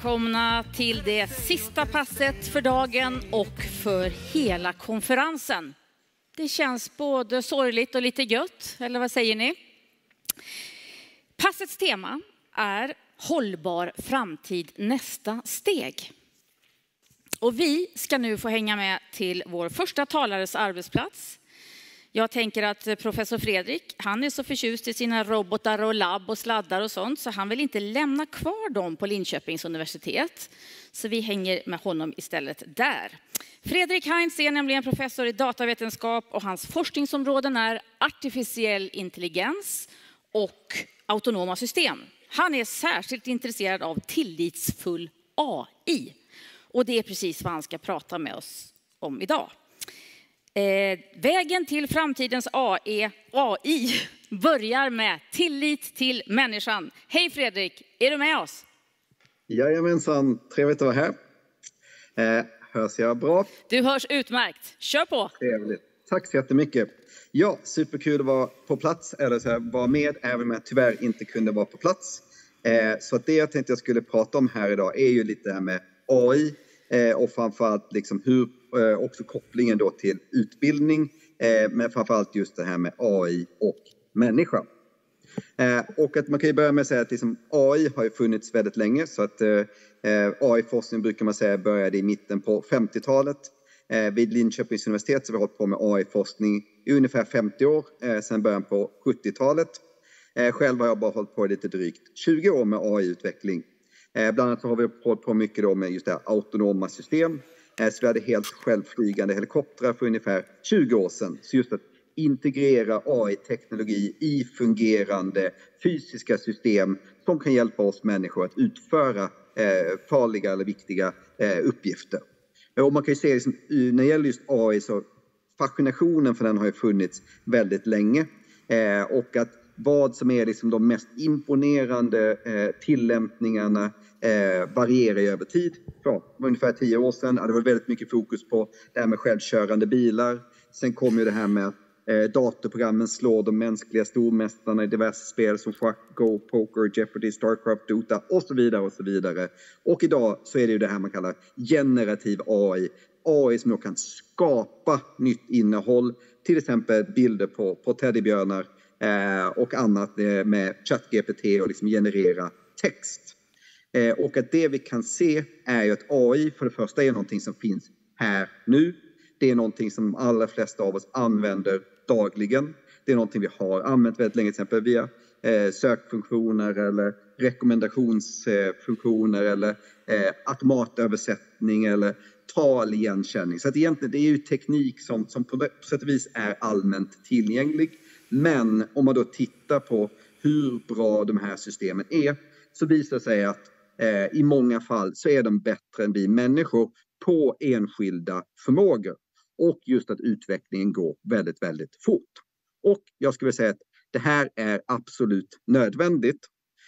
välkomna till det sista passet för dagen och för hela konferensen. Det känns både sorgligt och lite gött, eller vad säger ni? Passets tema är hållbar framtid, nästa steg. Och vi ska nu få hänga med till vår första talares arbetsplats. Jag tänker att professor Fredrik, han är så förtjust i sina robotar och labb och sladdar och sånt, så han vill inte lämna kvar dem på Linköpings universitet. Så vi hänger med honom istället där. Fredrik Heinz är nämligen professor i datavetenskap och hans forskningsområden är artificiell intelligens och autonoma system. Han är särskilt intresserad av tillitsfull AI. Och det är precis vad han ska prata med oss om idag. Vägen till framtidens AI börjar med tillit till människan. Hej Fredrik, är du med oss? Jajamensan, trevligt att vara här. Hörs jag bra? Du hörs utmärkt, kör på! Trevligt, tack så jättemycket. Ja, superkul att vara på plats, eller så här, vara med, även om jag tyvärr inte kunde vara på plats. Så att det jag tänkte jag skulle prata om här idag är ju lite det här med AI. Och framförallt liksom hur också kopplingen då till utbildning, men framförallt just det här med AI och människa. Och att man kan ju börja med att säga att liksom AI har ju funnits väldigt länge, så att AI-forskning brukar man säga började i mitten på 50-talet. Vid Linköpings universitet så har vi hållit på med AI-forskning i ungefär 50 år, sedan början på 70-talet. Själv har jag bara hållit på lite drygt 20 år med AI-utveckling. Bland annat har vi hållit på mycket då med just det här autonoma system. Så vi hade helt självflygande helikoptrar för ungefär 20 år sedan. Så just att integrera AI-teknologi i fungerande fysiska system som kan hjälpa oss människor att utföra farliga eller viktiga uppgifter. Och man kan ju se liksom, när det gäller just AI så fascinationen för den har ju funnits väldigt länge. Och att vad som är liksom de mest imponerande tillämpningarna varierar över tid. För ungefär 10 år sedan hade det varit väldigt mycket fokus på det här med självkörande bilar. Sen kom ju det här med datorprogrammen slår de mänskliga stormästarna i diverse spel som schack, Go, Poker, Jeopardy, Starcraft, Dota och så vidare och så vidare. Och idag så är det ju det här man kallar generativ AI. AI som då kan skapa nytt innehåll, till exempel bilder på teddybjörnar och annat med ChatGPT och liksom generera text. Och att det vi kan se är ju att AI för det första är någonting som finns här nu. Det är någonting som de allra flesta av oss använder dagligen. Det är någonting vi har använt väldigt länge, till exempel via sökfunktioner eller rekommendationsfunktioner eller automatöversättning eller taligenkänning. Så att egentligen det är ju teknik som på sätt och vis är allmänt tillgänglig. Men om man då tittar på hur bra de här systemen är så visar det sig att i många fall så är de bättre än vi människor på enskilda förmågor. Och just att utvecklingen går väldigt, väldigt fort. Och jag skulle säga att det här är absolut nödvändigt.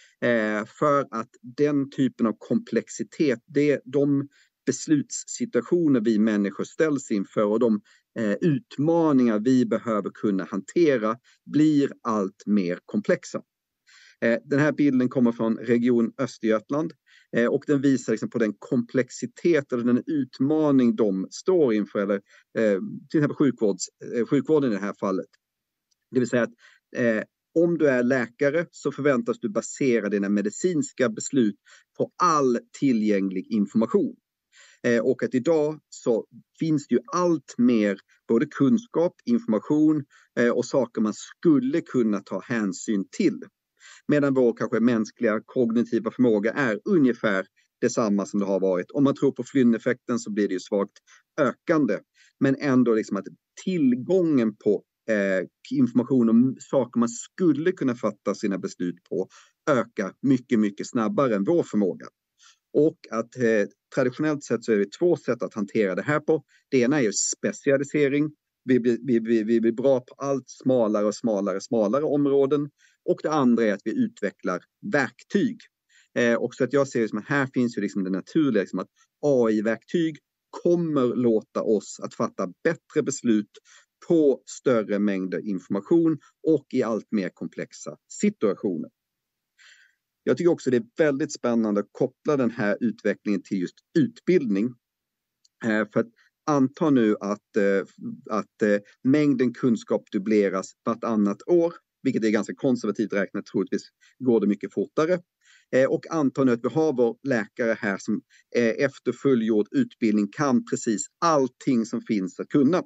För att den typen av komplexitet, de beslutssituationer vi människor ställs inför och de utmaningar vi behöver kunna hantera blir allt mer komplexa. Den här bilden kommer från Region Östergötland och den visar liksom på den komplexitet eller den utmaning de står inför, eller till exempel sjukvården i det här fallet. Det vill säga att om du är läkare så förväntas du basera dina medicinska beslut på all tillgänglig information. Och att idag så finns det ju allt mer både kunskap, information och saker man skulle kunna ta hänsyn till. Medan vår kanske mänskliga kognitiva förmåga är ungefär detsamma som det har varit. Om man tror på Flynn-effekten så blir det ju svagt ökande. Men ändå liksom att tillgången på information om saker man skulle kunna fatta sina beslut på ökar mycket, mycket snabbare än vår förmåga. Och att traditionellt sett så är det 2 sätt att hantera det här på. Det ena är ju specialisering. Vi blir bra på allt smalare och smalare områden. Och det andra är att vi utvecklar verktyg. Och så att jag ser det som att här finns ju liksom det naturliga, liksom att AI-verktyg kommer låta oss att fatta bättre beslut på större mängder information och i allt mer komplexa situationer. Jag tycker också det är väldigt spännande att koppla den här utvecklingen till just utbildning. För att anta nu att mängden kunskap dubbleras vartannat år, vilket är ganska konservativt räknat, troligtvis går det mycket fortare. Och anta nu att vi har vår läkare här som efter fullgjord utbildning kan precis allting som finns att kunna.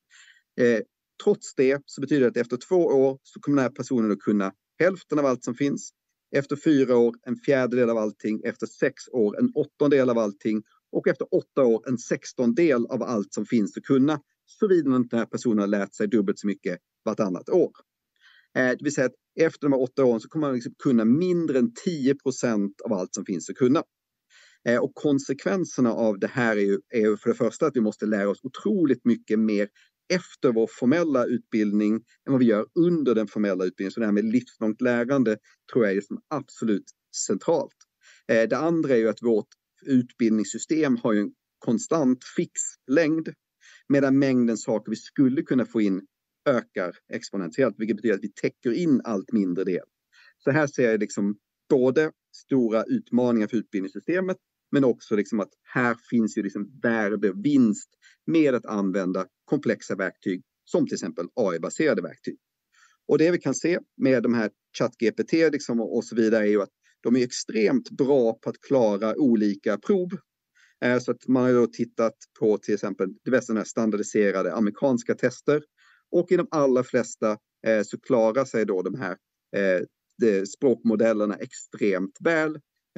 Trots det så betyder det att efter 2 år så kommer den här personen att kunna hälften av allt som finns. Efter 4 år en fjärdedel av allting. Efter 6 år en 8:ondel av allting. Och efter 8 år en 16:del av allt som finns att kunna. Såvida den här personen har lärt sig dubbelt så mycket vartannat år. Det vill säga att efter de här 8 åren så kommer man liksom kunna mindre än 10% av allt som finns att kunna. Och konsekvenserna av det här är ju för det första att vi måste lära oss otroligt mycket mer efter vår formella utbildning än vad vi gör under den formella utbildningen. Så det här med livslångt lärande tror jag är som absolut centralt. Det andra är ju att vårt utbildningssystem har ju en konstant fix längd, medan mängden saker vi skulle kunna få in ökar exponentiellt, vilket betyder att vi täcker in allt mindre del. Så här ser jag liksom både stora utmaningar för utbildningssystemet, men också liksom att här finns ju liksom värdevinst med att använda komplexa verktyg som till exempel AI-baserade verktyg. Och det vi kan se med de här ChatGPT liksom och så vidare är ju att de är extremt bra på att klara olika prov. Så att man har då tittat på till exempel diverse standardiserade amerikanska tester. Och i de allra flesta så klarar sig då de här språkmodellerna extremt väl.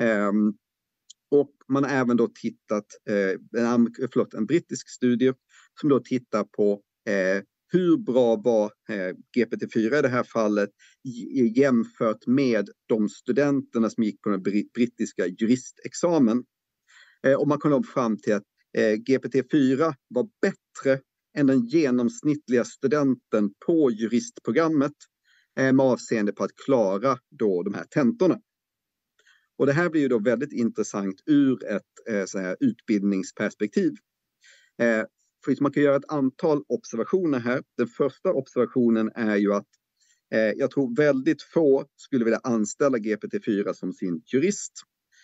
Och man har även då tittat, en brittisk studie som då tittar på hur bra var GPT-4 i det här fallet jämfört med de studenterna som gick på den brittiska juristexamen. Och man kom fram till att GPT-4 var bättre än den genomsnittliga studenten på juristprogrammet med avseende på att klara då de här tentorna. Och det här blir ju då väldigt intressant ur ett så här utbildningsperspektiv. För man kan göra ett antal observationer här. Den första observationen är ju att jag tror väldigt få skulle vilja anställa GPT-4 som sin jurist.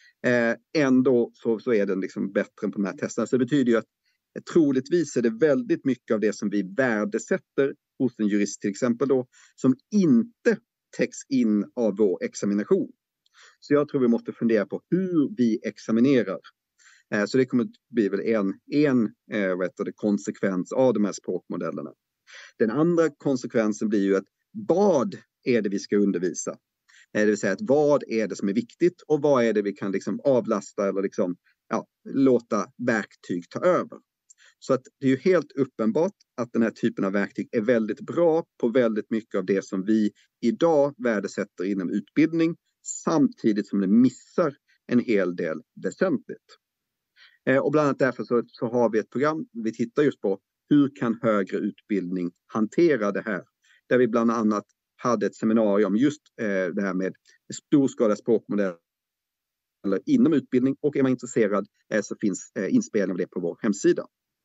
Ändå så är den liksom bättre än på de här testerna. Så det betyder ju att troligtvis är det väldigt mycket av det som vi värdesätter hos en jurist till exempel då, som inte täcks in av vår examination. Så jag tror vi måste fundera på hur vi examinerar. Så det kommer att bli väl en konsekvens av de här språkmodellerna. Den andra konsekvensen blir ju att vad är det vi ska undervisa? Det vill säga att vad är det som är viktigt och vad är det vi kan liksom avlasta eller liksom, låta verktyg ta över. Så att det är ju helt uppenbart att den här typen av verktyg är väldigt bra på väldigt mycket av det som vi idag värdesätter inom utbildning, samtidigt som det missar en hel del väsentligt. Och bland annat därför så har vi ett program, vi tittar just på hur kan högre utbildning hantera det här. Där vi bland annat hade ett seminarium just det här med storskaliga språkmodeller inom utbildning, och är man intresserad så finns inspelning av det på vår hemsida.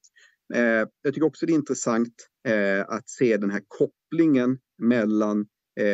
Jag tycker också det är intressant att se den här kopplingen mellan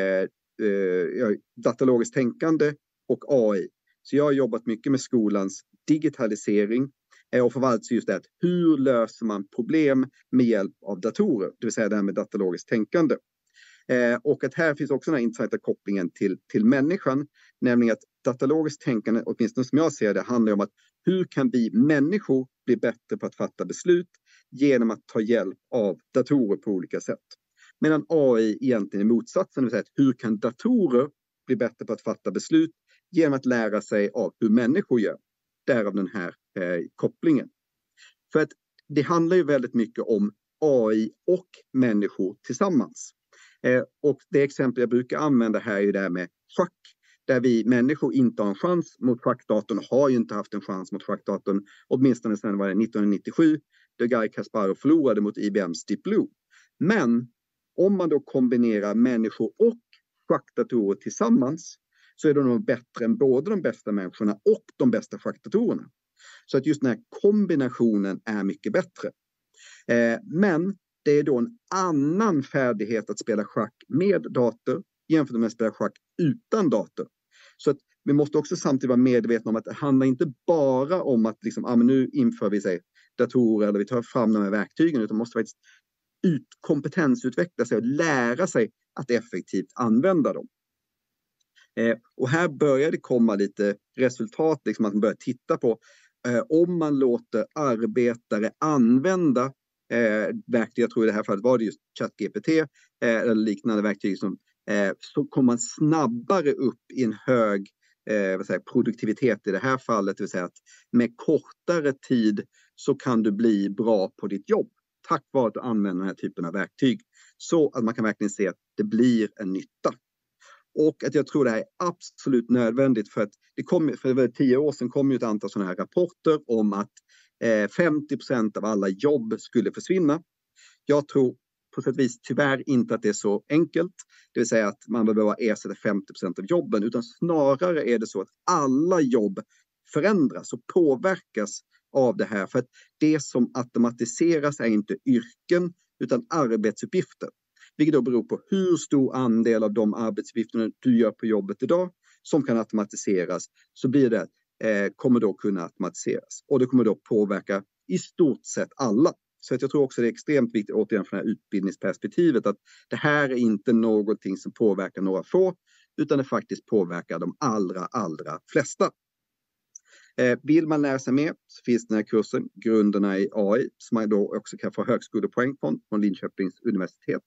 datalogiskt tänkande och AI. Så jag har jobbat mycket med skolans digitalisering och förvaltar just det att hur löser man problem med hjälp av datorer, det vill säga det här med datalogiskt tänkande. Och att här finns också den här intressanta kopplingen till människan, nämligen att datalogiskt tänkande, åtminstone som jag ser det, handlar om att hur kan vi människor bli bättre på att fatta beslut genom att ta hjälp av datorer på olika sätt. Medan AI egentligen är motsatsen, det vill säga att hur kan datorer bli bättre på att fatta beslut genom att lära sig av hur människor gör. Därav den här kopplingen. För att det handlar ju väldigt mycket om AI och människor tillsammans. Och det exempel jag brukar använda här är ju det här med schack. Där vi människor inte har en chans mot schackdatorn, har ju inte haft en chans mot schackdatorn. Åtminstone sedan var det 1997 då Garry Kasparov förlorade mot IBMs Deep Blue. Men om man då kombinerar människor och schackdatorer tillsammans så är de nog bättre än både de bästa människorna och de bästa schackdatorerna. Så att just den här kombinationen är mycket bättre. Men det är då en annan färdighet att spela schack med dator jämfört med att spela schack utan dator. Så att vi måste också samtidigt vara medvetna om att det handlar inte bara om att liksom, nu inför vi datorer eller vi tar fram de här verktygen, utan måste faktiskt kompetensutveckla sig och lära sig att effektivt använda dem. Och här börjar det komma lite resultat, liksom att man börjar titta på om man låter arbetare använda verktyg, jag tror i det här fallet var det just ChatGPT eller liknande verktyg, så kommer man snabbare upp i en hög produktivitet i det här fallet, det vill säga att med kortare tid så kan du bli bra på ditt jobb tack vare att du använder den här typen av verktyg, så att man kan verkligen se att det blir en nytta. Och att jag tror det här är absolut nödvändigt, för att för 10 år sedan kom ju ett antal sådana här rapporter om att 50% av alla jobb skulle försvinna. Jag tror på sätt och vis tyvärr inte att det är så enkelt, det vill säga att man behöver ersätta 50% av jobben, utan snarare är det så att alla jobb förändras och påverkas av det här, för att det som automatiseras är inte yrken utan arbetsuppgifter. Vilket då beror på hur stor andel av de arbetsuppgifterna du gör på jobbet idag som kan automatiseras, så blir det, kommer då kunna automatiseras. Och det kommer då påverka i stort sett alla. Så att jag tror också det är extremt viktigt, återigen från det här utbildningsperspektivet, att det här är inte någonting som påverkar några få, utan det faktiskt påverkar de allra flesta. Vill man lära sig mer så finns den här kursen, Grunderna i AI, som man då också kan få högskolepoäng från Linköpings universitet.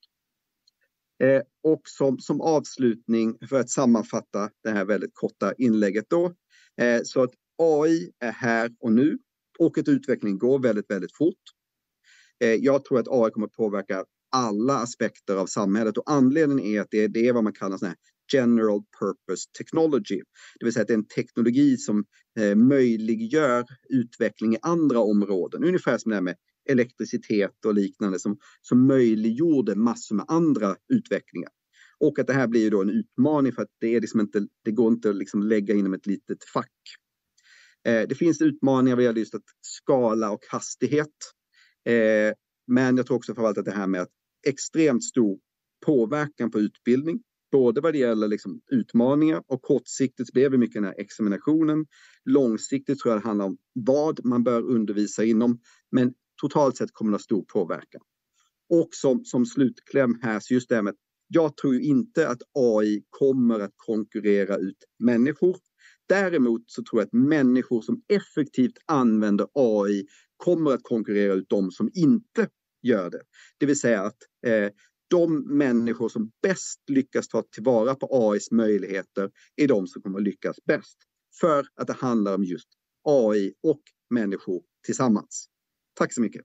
Och som avslutning, för att sammanfatta det här väldigt korta inlägget då, så att AI är här och nu och att utvecklingen går väldigt fort. Jag tror att AI kommer att påverka alla aspekter av samhället, och anledningen är att det är vad man kallar sån här general purpose technology. Det vill säga att det är en teknologi som möjliggör utveckling i andra områden. Ungefär som det här med elektricitet och liknande som möjliggjorde massor med andra utvecklingar. Och att det här blir ju då en utmaning, för att det går inte att liksom lägga inom ett litet fack. Det finns utmaningar vad gäller just att skala och hastighet. Men jag tror också framförallt att det här med att extremt stor påverkan på utbildning, både vad det gäller liksom utmaningar, och kortsiktigt blir det mycket den här examinationen. Långsiktigt tror jag det handlar om vad man bör undervisa inom, men totalt sett kommer det ha stor påverkan. Och som slutkläm här, så just det här med att jag tror ju inte att AI kommer att konkurrera ut människor. Däremot så tror jag att människor som effektivt använder AI kommer att konkurrera ut de som inte gör det. Det vill säga att de människor som bäst lyckas ta tillvara på AIs möjligheter är de som kommer att lyckas bäst. För att det handlar om just AI och människor tillsammans. Tack så mycket.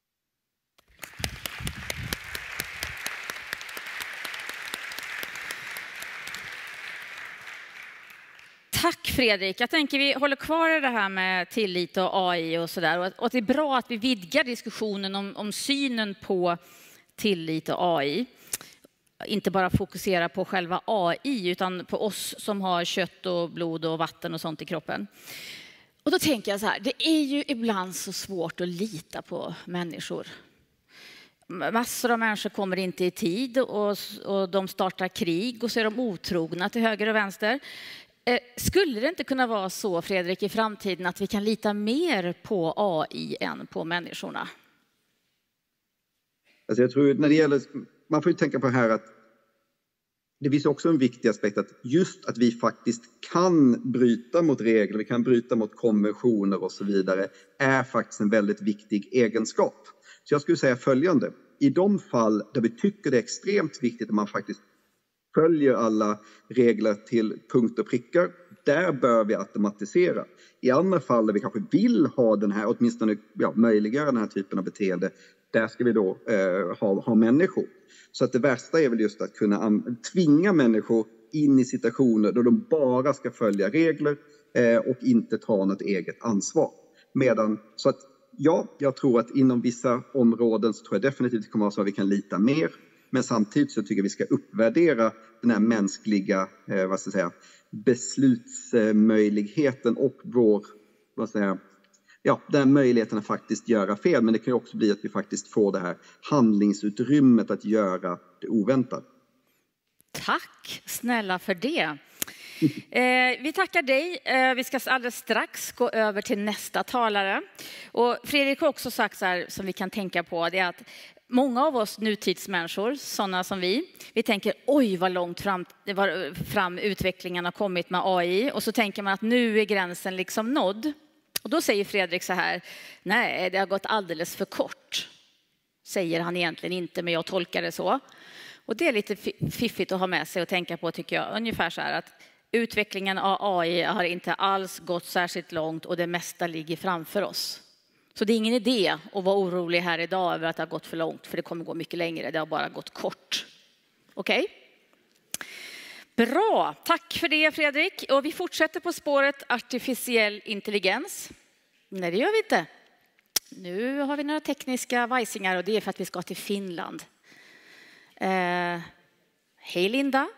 Tack Fredrik. Jag tänker vi håller kvar i det här med tillit och AI och sådär. Och det är bra att vi vidgar diskussionen om synen på tillit och AI. Inte bara fokusera på själva AI utan på oss som har kött och blod och vatten och sånt i kroppen. Och då tänker jag så här, det är ju ibland så svårt att lita på människor. Massor av människor kommer inte i tid och de startar krig och så är de otrogna till höger och vänster. Skulle det inte kunna vara så, Fredrik, i framtiden att vi kan lita mer på AI än på människorna? Alltså jag tror när det gäller, man får ju tänka på här att det finns också en viktig aspekt att just att vi faktiskt kan bryta mot regler, vi kan bryta mot konventioner och så vidare, är faktiskt en väldigt viktig egenskap. Så jag skulle säga följande, i de fall där vi tycker det är extremt viktigt att man faktiskt följer alla regler till punkt och prickar, där bör vi automatisera. I andra fall där vi kanske vill ha den här, åtminstone möjliggöra den här typen av beteende, där ska vi då ha människor. Så att det värsta är väl just att kunna tvinga människor in i situationer då de bara ska följa regler och inte ta något eget ansvar. Så att jag tror att inom vissa områden så tror jag definitivt det kommer att vara så att vi kan lita mer. Men samtidigt så tycker jag vi ska uppvärdera den här mänskliga beslutsmöjligheten och den möjligheten att faktiskt göra fel. Men det kan ju också bli att vi faktiskt får det här handlingsutrymmet att göra det oväntade. Tack snälla för det. Vi tackar dig. Vi ska alldeles strax gå över till nästa talare. Och Fredrik har också sagt så här, som vi kan tänka på, det är att många av oss nutidsmänniskor, sådana som vi tänker oj vad långt fram utvecklingen har kommit med AI. Och så tänker man att nu är gränsen liksom nådd. Och då säger Fredrik så här, nej det har gått alldeles för kort. Säger han egentligen inte, men jag tolkar det så. Och det är lite fiffigt att ha med sig och tänka på, tycker jag. Ungefär så här att utvecklingen av AI har inte alls gått särskilt långt och det mesta ligger framför oss. Så det är ingen idé att vara orolig här idag över att det har gått för långt, för det kommer gå mycket längre. Det har bara gått kort. Okej? Bra, tack för det Fredrik. Och vi fortsätter på spåret artificiell intelligens. Nej, det gör vi inte. Nu har vi några tekniska vajsingar och det är för att vi ska till Finland. Hej Linda.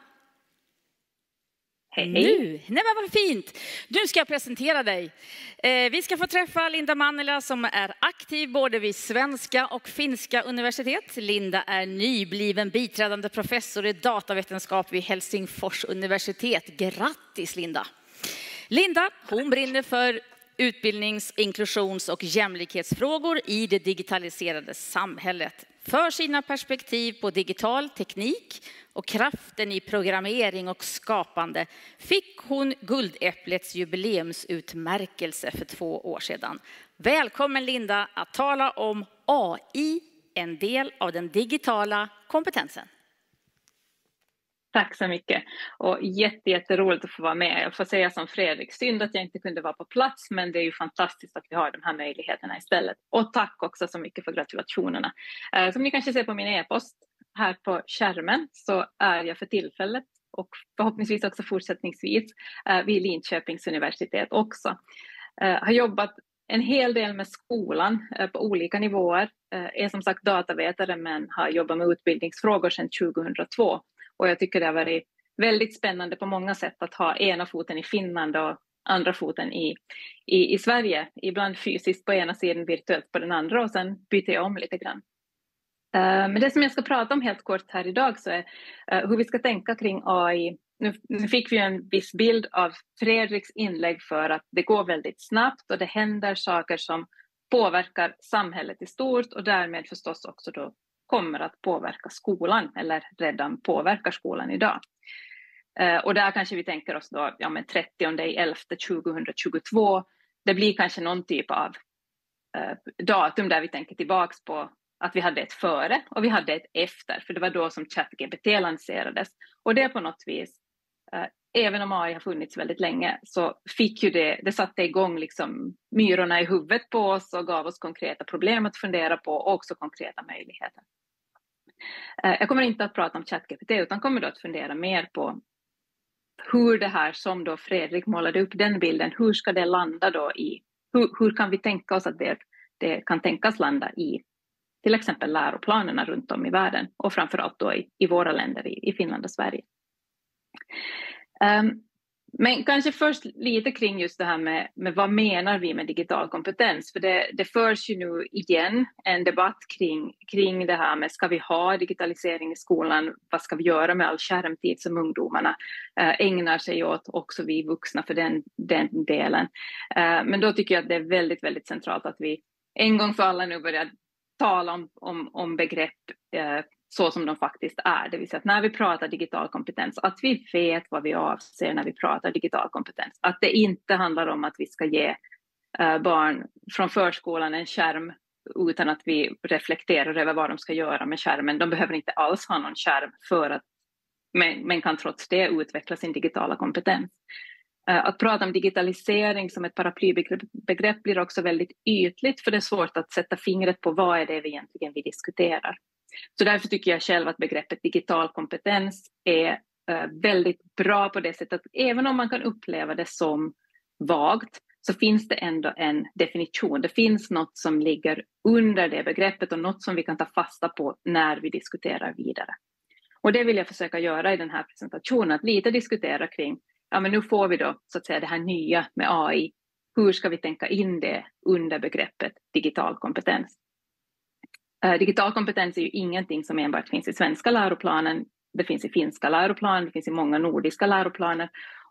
Hej. Nej men vad fint. Nu ska jag presentera dig. Vi ska få träffa Linda Mannila som är aktiv både vid svenska och finska universitet. Linda är nybliven biträdande professor i datavetenskap vid Helsingfors universitet. Grattis Linda. Linda, hon brinner för utbildnings-, inklusions- och jämlikhetsfrågor i det digitaliserade samhället. För sina perspektiv på digital teknik och kraften i programmering och skapande fick hon Guldäpplets jubileumsutmärkelse för 2 år sedan. Välkommen Linda att tala om AI, en del av den digitala kompetensen. Tack så mycket och jätteroligt att få vara med. Jag får säga som Fredrik, synd att jag inte kunde vara på plats, men det är ju fantastiskt att vi har de här möjligheterna istället. Och tack också så mycket för gratulationerna. Som ni kanske ser på min e-post här på skärmen så är jag för tillfället och förhoppningsvis också fortsättningsvis vid Linköpings universitet också. Har jobbat en hel del med skolan på olika nivåer. Är som sagt datavetare men har jobbat med utbildningsfrågor sedan 2002. Och jag tycker det har varit väldigt spännande på många sätt att ha ena foten i Finland och andra foten i Sverige. Ibland fysiskt på ena sidan, virtuellt på den andra och sen byter jag om lite grann. Men det som jag ska prata om helt kort här idag så är hur vi ska tänka kring AI. Nu fick vi en viss bild av Fredriks inlägg för att det går väldigt snabbt och det händer saker som påverkar samhället i stort och därmed förstås också då kommer att påverka skolan eller redan påverkar skolan idag. Och där kanske vi tänker oss då 30/11/2022. Det blir kanske någon typ av datum där vi tänker tillbaks på att vi hade ett före och vi hade ett efter. För det var då som ChatGPT lanserades. Och det på något vis, även om AI har funnits väldigt länge så fick ju det satte igång liksom myrorna i huvudet på oss och gav oss konkreta problem att fundera på och också konkreta möjligheter. Jag kommer inte att prata om ChatGPT utan kommer då att fundera mer på hur det här som då Fredrik målade upp den bilden, hur ska det landa då i, hur kan vi tänka oss att det kan tänkas landa i till exempel läroplanerna runt om i världen och framförallt då i våra länder i Finland och Sverige. Men kanske först lite kring just det här med vad menar vi med digital kompetens? För det förs ju nu igen en debatt kring det här med ska vi ha digitalisering i skolan? Vad ska vi göra med all skärmtid som ungdomarna ägnar sig åt? Också vi vuxna för den delen. Men då tycker jag att det är väldigt, väldigt centralt att vi en gång för alla nu börjar tala om begrepp så som de faktiskt är. Det vill säga att när vi pratar digital kompetens, att vi vet vad vi avser när vi pratar digital kompetens. Att det inte handlar om att vi ska ge barn från förskolan en skärm utan att vi reflekterar över vad de ska göra med skärmen. De behöver inte alls ha någon skärm men kan trots det utveckla sin digitala kompetens. Att prata om digitalisering som ett paraplybegrepp blir också väldigt ytligt för det är svårt att sätta fingret på vad är det egentligen vi diskuterar. Så därför tycker jag själv att begreppet digital kompetens är väldigt bra på det sättet att även om man kan uppleva det som vagt så finns det ändå en definition. Det finns något som ligger under det begreppet och något som vi kan ta fasta på när vi diskuterar vidare. Och det vill jag försöka göra i den här presentationen, att lite diskutera kring, ja men nu får vi då så att säga det här nya med AI. Hur ska vi tänka in det under begreppet digital kompetens? Digital kompetens är ju ingenting som enbart finns i svenska läroplanen. Det finns i finska läroplaner, det finns i många nordiska läroplaner.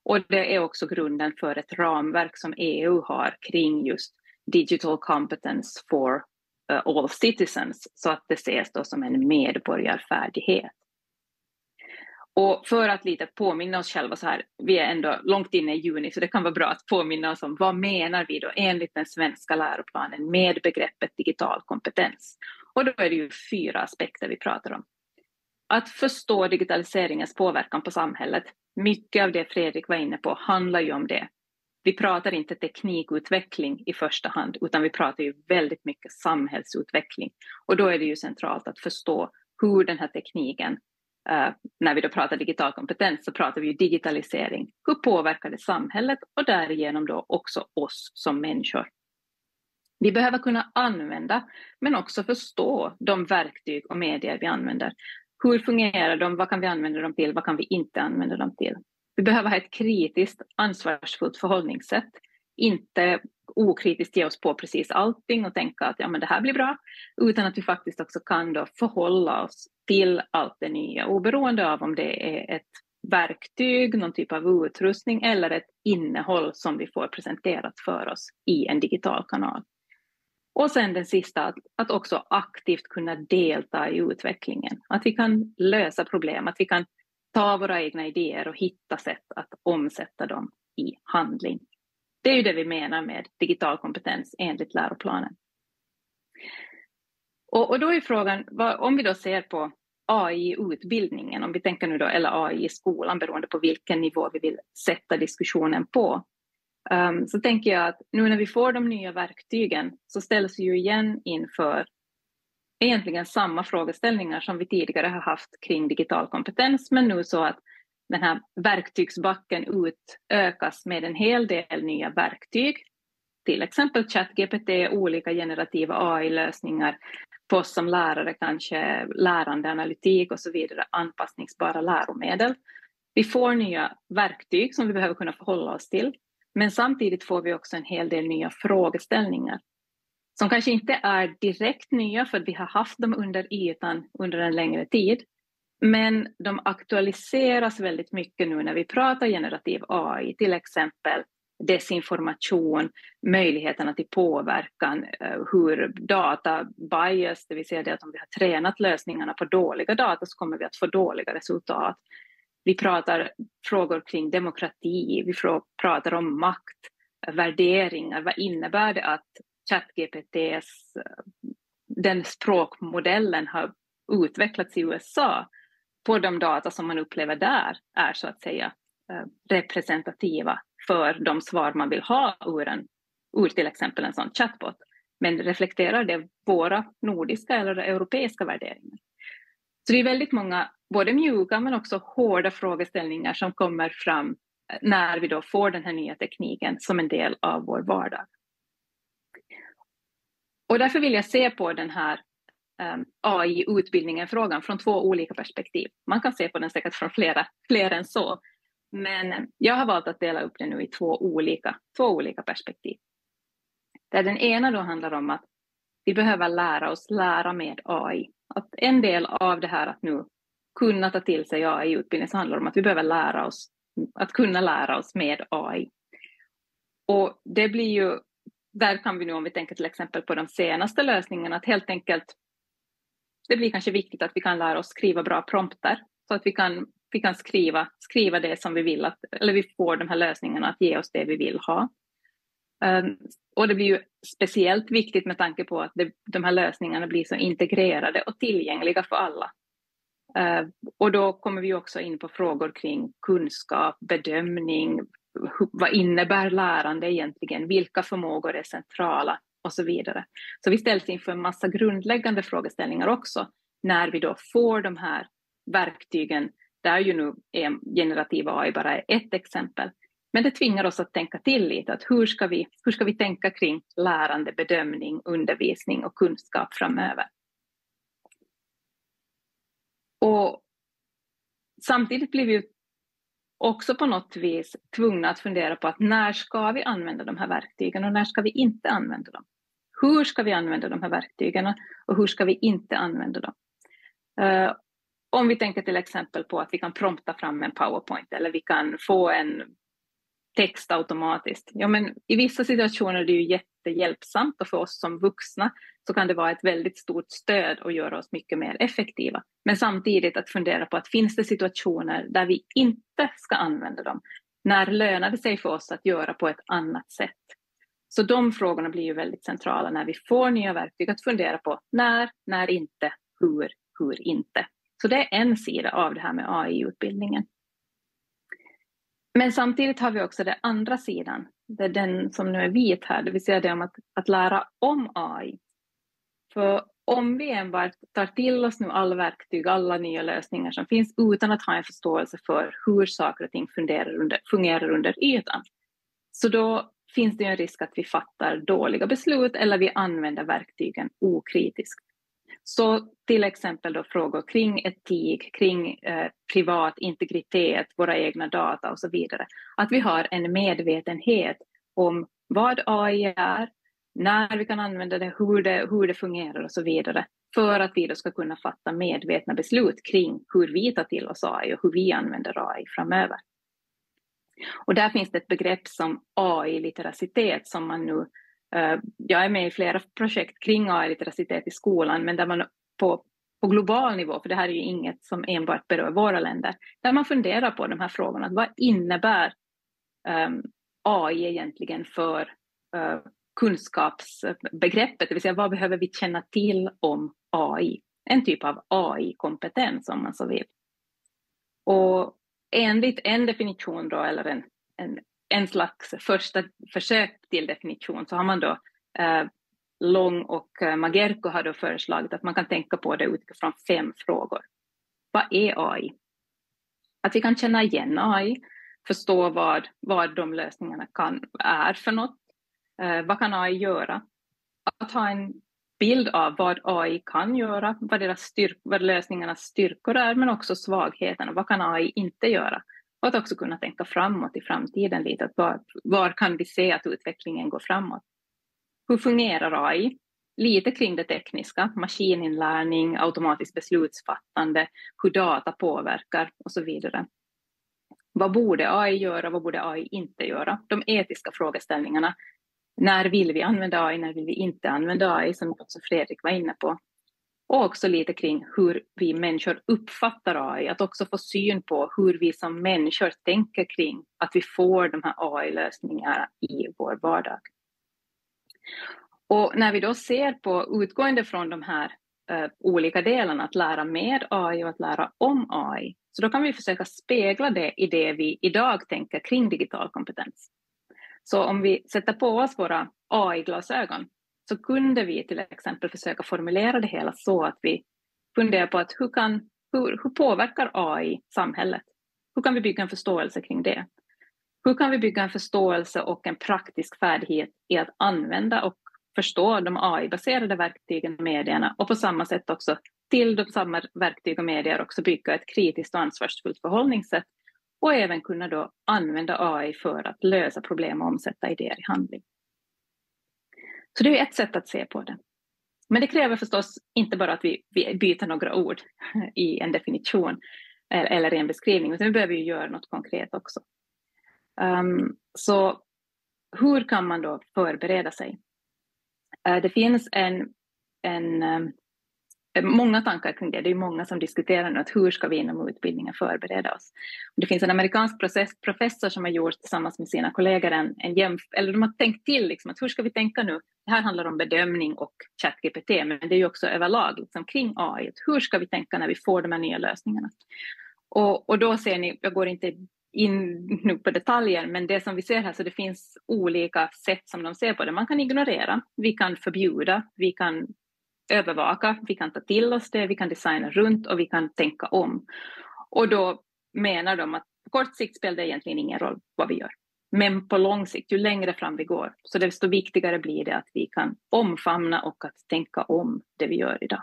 Och det är också grunden för ett ramverk som EU har kring just digital competence for all citizens, så att det ses då som en medborgarfärdighet. Och för att lite påminna oss själva så här, vi är ändå långt inne i juni, så det kan vara bra att påminna oss om vad menar vi då enligt den svenska läroplanen med begreppet digital kompetens. Och då är det ju 4 aspekter vi pratar om. Att förstå digitaliseringens påverkan på samhället. Mycket av det Fredrik var inne på handlar ju om det. Vi pratar inte teknikutveckling i första hand, utan vi pratar ju väldigt mycket samhällsutveckling. Och då är det ju centralt att förstå hur den här tekniken, när vi då pratar digital kompetens så pratar vi ju digitalisering. Hur påverkar det samhället och därigenom då också oss som människor? Vi behöver kunna använda men också förstå de verktyg och medier vi använder. Hur fungerar de? Vad kan vi använda dem till? Vad kan vi inte använda dem till? Vi behöver ha ett kritiskt, ansvarsfullt förhållningssätt. Inte okritiskt ge oss på precis allting och tänka att ja, men det här blir bra. Utan att vi faktiskt också kan då förhålla oss till allt det nya. Oberoende av om det är ett verktyg, någon typ av utrustning eller ett innehåll som vi får presenterat för oss i en digital kanal. Och sen den sista, att också aktivt kunna delta i utvecklingen. Att vi kan lösa problem, att vi kan ta våra egna idéer och hitta sätt att omsätta dem i handling. Det är ju det vi menar med digital kompetens enligt läroplanen. Och då är frågan, om vi då ser på AI i utbildningen, om vi tänker nu då, eller AI i skolan beroende på vilken nivå vi vill sätta diskussionen på. Så tänker jag att nu när vi får de nya verktygen så ställs vi ju igen inför egentligen samma frågeställningar som vi tidigare har haft kring digital kompetens, men nu så att den här verktygsbacken utökas med en hel del nya verktyg. Till exempel ChatGPT, olika generativa AI-lösningar, på oss som lärare kanske lärande, analytik och så vidare, anpassningsbara läromedel. Vi får nya verktyg som vi behöver kunna förhålla oss till, men samtidigt får vi också en hel del nya frågeställningar som kanske inte är direkt nya för att vi har haft dem under ytan under en längre tid. Men de aktualiseras väldigt mycket nu när vi pratar generativ AI, till exempel desinformation, möjligheterna till påverkan, hur data bias, det vill säga det att om vi har tränat lösningarna på dåliga data så kommer vi att få dåliga resultat. Vi pratar frågor kring demokrati, vi pratar om makt, värderingar, vad innebär det att ChatGPTs, den språkmodellen har utvecklats i USA på de data som man upplever där är så att säga representativa för de svar man vill ha ur till exempel en sån chatbot. Men reflekterar det våra nordiska eller europeiska värderingar? Så det är väldigt många, både mjuka men också hårda frågeställningar som kommer fram när vi då får den här nya tekniken som en del av vår vardag. Och därför vill jag se på den här AI-utbildningen-frågan från 2 olika perspektiv. Man kan se på den säkert från fler än så. Men jag har valt att dela upp den nu i 2 olika perspektiv. Där den ena då handlar om att vi behöver lära med AI. Att en del av det här att nu kunna ta till sig AI-utbildning så handlar om att vi behöver lära oss att kunna lära oss med AI. Och det blir ju, där kan vi nu om vi tänker till exempel på de senaste lösningarna att helt enkelt det blir kanske viktigt att vi kan lära oss skriva bra prompter så att vi kan skriva det som vi vill att, eller vi får de här lösningarna att ge oss det vi vill ha. Och det blir ju speciellt viktigt med tanke på att de här lösningarna blir så integrerade och tillgängliga för alla. Och då kommer vi också in på frågor kring kunskap, bedömning, vad innebär lärande egentligen, vilka förmågor är centrala och så vidare. Så vi ställs inför en massa grundläggande frågeställningar också när vi då får de här verktygen, där ju nu är generativ AI bara ett exempel. Men det tvingar oss att tänka till lite, att hur ska vi tänka kring lärande, bedömning, undervisning och kunskap framöver. Och samtidigt blir vi också på något vis tvungna att fundera på att när ska vi använda de här verktygen och när ska vi inte använda dem? Hur ska vi använda de här verktygen och hur ska vi inte använda dem? Om vi tänker till exempel på att vi kan prompta fram en PowerPoint eller vi kan få en text automatiskt. Ja, men i vissa situationer är det ju jättehjälpsamt och för oss som vuxna så kan det vara ett väldigt stort stöd och göra oss mycket mer effektiva. Men samtidigt att fundera på att finns det situationer där vi inte ska använda dem? När lönar det sig för oss att göra på ett annat sätt? Så de frågorna blir ju väldigt centrala när vi får nya verktyg att fundera på när inte, hur inte. Så det är en sida av det här med AI-utbildningen. Men samtidigt har vi också den andra sidan, det är den som nu är vit här, det vill säga det om att lära om AI. För om vi enbart tar till oss nu alla verktyg, alla nya lösningar som finns utan att ha en förståelse för hur saker och ting fungerar under ytan, så då finns det en risk att vi fattar dåliga beslut eller vi använder verktygen okritiskt. Så till exempel då frågor kring etik, kring privat integritet, våra egna data och så vidare. Att vi har en medvetenhet om vad AI är, när vi kan använda det, hur det fungerar och så vidare. För att vi då ska kunna fatta medvetna beslut kring hur vi tar till oss AI och hur vi använder AI framöver. Och där finns det ett begrepp som AI-litteracitet som man nu, jag är med i flera projekt kring AI-litteracitet i skolan, men där man på global nivå, för det här är ju inget som enbart berör våra länder, där man funderar på de här frågorna. Vad innebär AI egentligen för kunskapsbegreppet, det vill säga vad behöver vi känna till om AI? En typ av AI-kompetens om man så vill. Och enligt en definition då, eller en slags första försök till definition, så har man då Long och Magerko har då föreslagit att man kan tänka på det utifrån 5 frågor. Vad är AI? Att vi kan känna igen AI, förstå vad de lösningarna är för något. Vad kan AI göra? Att ha en bild av vad AI kan göra, vad lösningarnas styrkor är, men också svagheterna. Vad kan AI inte göra? Och att också kunna tänka framåt i framtiden lite. Att var kan vi se att utvecklingen går framåt? Hur fungerar AI? Lite kring det tekniska, maskininlärning, automatiskt beslutsfattande, hur data påverkar och så vidare. Vad borde AI göra, vad borde AI inte göra? De etiska frågeställningarna. När vill vi använda AI, när vill vi inte använda AI, som också Fredrik var inne på. Och också lite kring hur vi människor uppfattar AI, att också få syn på hur vi som människor tänker kring att vi får de här AI-lösningarna i vår vardag. Och när vi då ser på, utgående från de här olika delarna, att lära med AI och att lära om AI, så då kan vi försöka spegla det i det vi idag tänker kring digital kompetens. Så om vi sätter på oss våra AI-glasögon, så kunde vi till exempel försöka formulera det hela så att vi funderar på att hur påverkar AI samhället? Hur kan vi bygga en förståelse kring det? Hur kan vi bygga en förståelse och en praktisk färdighet i att använda och förstå de AI-baserade verktygen och medierna, och på samma sätt också till de samma verktyg och medier också bygga ett kritiskt och ansvarsfullt förhållningssätt och även kunna då använda AI för att lösa problem och omsätta idéer i handling. Så det är ett sätt att se på det. Men det kräver förstås inte bara att vi byter några ord i en definition eller i en beskrivning, utan vi behöver ju göra något konkret också. Så hur kan man då förbereda sig? Det finns många tankar kring det. Det är många som diskuterar nu att hur ska vi inom utbildningen förbereda oss. Och det finns en amerikansk professor som har gjort tillsammans med sina kollegor eller de har tänkt till liksom, att hur ska vi tänka nu? Det här handlar om bedömning och ChatGPT, men det är ju också överlag liksom, kring AI. Hur ska vi tänka när vi får de här nya lösningarna? Och då ser ni, jag går inte in nu på detaljer, men det som vi ser här, så det finns olika sätt som de ser på det. Man kan ignorera, vi kan förbjuda, vi kan övervaka, vi kan ta till oss det, vi kan designa runt och vi kan tänka om. Och då menar de att på kort sikt spelar det egentligen ingen roll vad vi gör. Men på lång sikt, ju längre fram vi går, så desto viktigare blir det att vi kan omfamna och att tänka om det vi gör idag.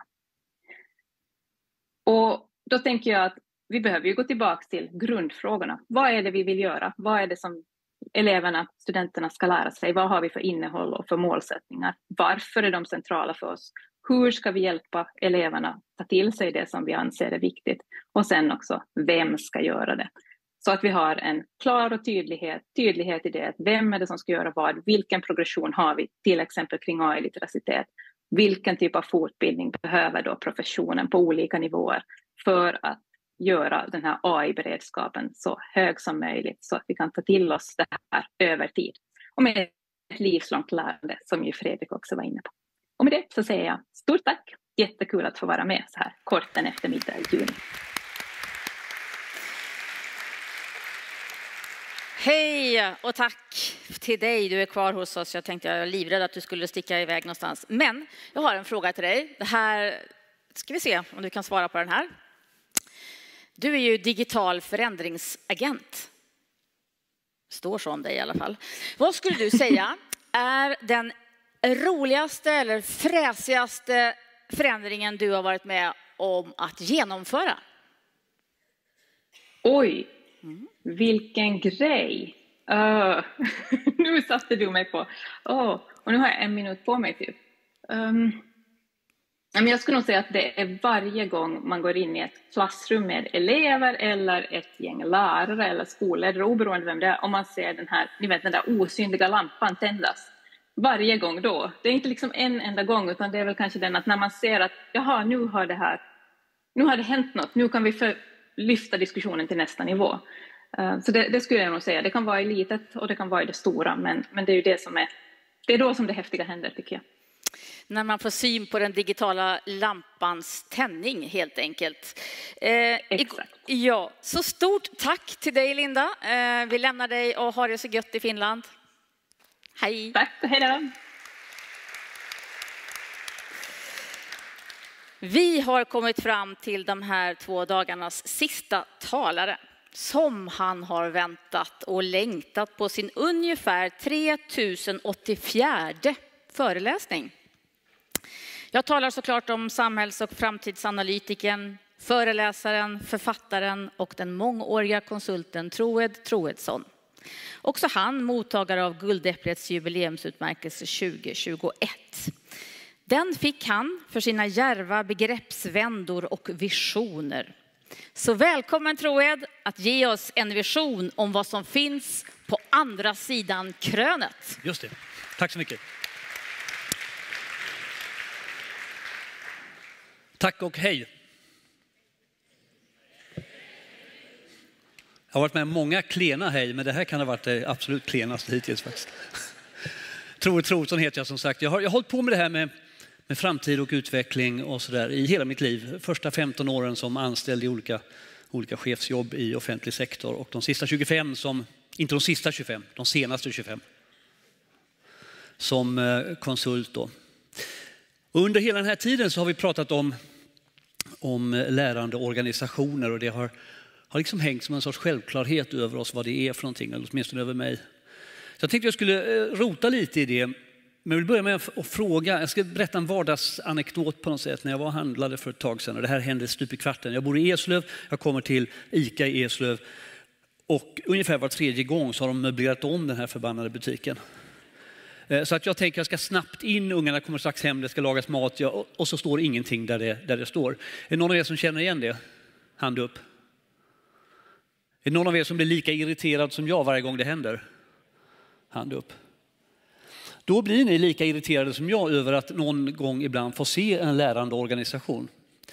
Och då tänker jag att vi behöver ju gå tillbaka till grundfrågorna. Vad är det vi vill göra? Vad är det som eleverna, studenterna ska lära sig? Vad har vi för innehåll och för målsättningar? Varför är de centrala för oss? Hur ska vi hjälpa eleverna ta till sig det som vi anser är viktigt? Och sen också, vem ska göra det? Så att vi har en klar och tydlighet i det. Vem är det som ska göra vad? Vilken progression har vi till exempel kring AI-litteracitet? Vilken typ av fortbildning behöver då professionen på olika nivåer för att göra den här AI-beredskapen så hög som möjligt så att vi kan ta till oss det här över tid. Och med ett livslångt lärande som ju Fredrik också var inne på. Och med det så säger jag stort tack. Jättekul att få vara med så här kort en eftermiddag i juni. Hej och tack till dig. Du är kvar hos oss. Jag tänkte jag är livrädd att du skulle sticka iväg någonstans. Men jag har en fråga till dig. Det här ska vi se om du kan svara på den här. Du är ju digital förändringsagent. Står så om dig i alla fall. Vad skulle du säga är den roligaste eller fräsigaste förändringen du har varit med om att genomföra? Oj, vilken grej. Nu satte du mig på. Och nu har jag 1 minut på mig typ. Men jag skulle nog säga att det är varje gång man går in i ett klassrum med elever eller ett gäng lärare eller skolledare, oberoende vem det är, om man ser den här, ni vet, den där osynliga lampan tändas. Varje gång då. Det är inte liksom en enda gång, utan det är väl kanske den att när man ser att jaha, nu har det hänt något, nu kan vi lyfta diskussionen till nästa nivå. Så det skulle jag nog säga. Det kan vara i litet och det kan vara i det stora, men det är ju det är då som det häftiga händer, tycker jag. När man får syn på den digitala lampans tändning helt enkelt. Exakt. Ja, så stort tack till dig Linda. Vi lämnar dig och har det så gött i Finland. Hej. Tack, hej då. Vi har kommit fram till de här 2 dagarnas sista talare som han har väntat och längtat på sin ungefär 3084 föreläsning. Jag talar såklart om samhälls- och framtidsanalytiken, föreläsaren, författaren och den mångåriga konsulten Troed Troedsson. Också han mottagare av Guldäpplets jubileumsutmärkelse 2021. Den fick han för sina djärva begreppsvändor och visioner. Så välkommen Troed att ge oss en vision om vad som finns på andra sidan krönet. Just det. Tack så mycket. Tack och hej. Jag har varit med många klena hej, men det här kan ha varit det absolut klenaste hittills faktiskt. Troed Troedsson heter jag som sagt. Jag har hållit på med det här med framtid och utveckling och så där i hela mitt liv. Första 15 åren som anställd i olika chefsjobb i offentlig sektor och de sista 25 inte de sista 25, de senaste 25 som konsult då. Och under hela den här tiden så har vi pratat om lärande organisationer och det har liksom hängt som en sorts självklarhet över oss vad det är för någonting, eller åtminstone över mig. Så jag tänkte jag skulle rota lite i det. Men jag vill börja med att fråga, jag ska berätta en vardagsanekdot på något sätt. När jag var handlade för ett tag sedan och det här hände stup i kvarten. Jag bor i Eslöv, jag kommer till ICA i Eslöv och ungefär var 3:e gång så har de möblerat om den här förbannade butiken. Så att jag tänker jag ska snabbt in, ungarna kommer strax hem, det ska lagas mat och så står ingenting där det står. Är det någon av er som känner igen det? Hand upp. Är det någon av er som blir lika irriterad som jag varje gång det händer? Hand upp. Då blir ni lika irriterade som jag över att någon gång ibland få se en lärande organisation.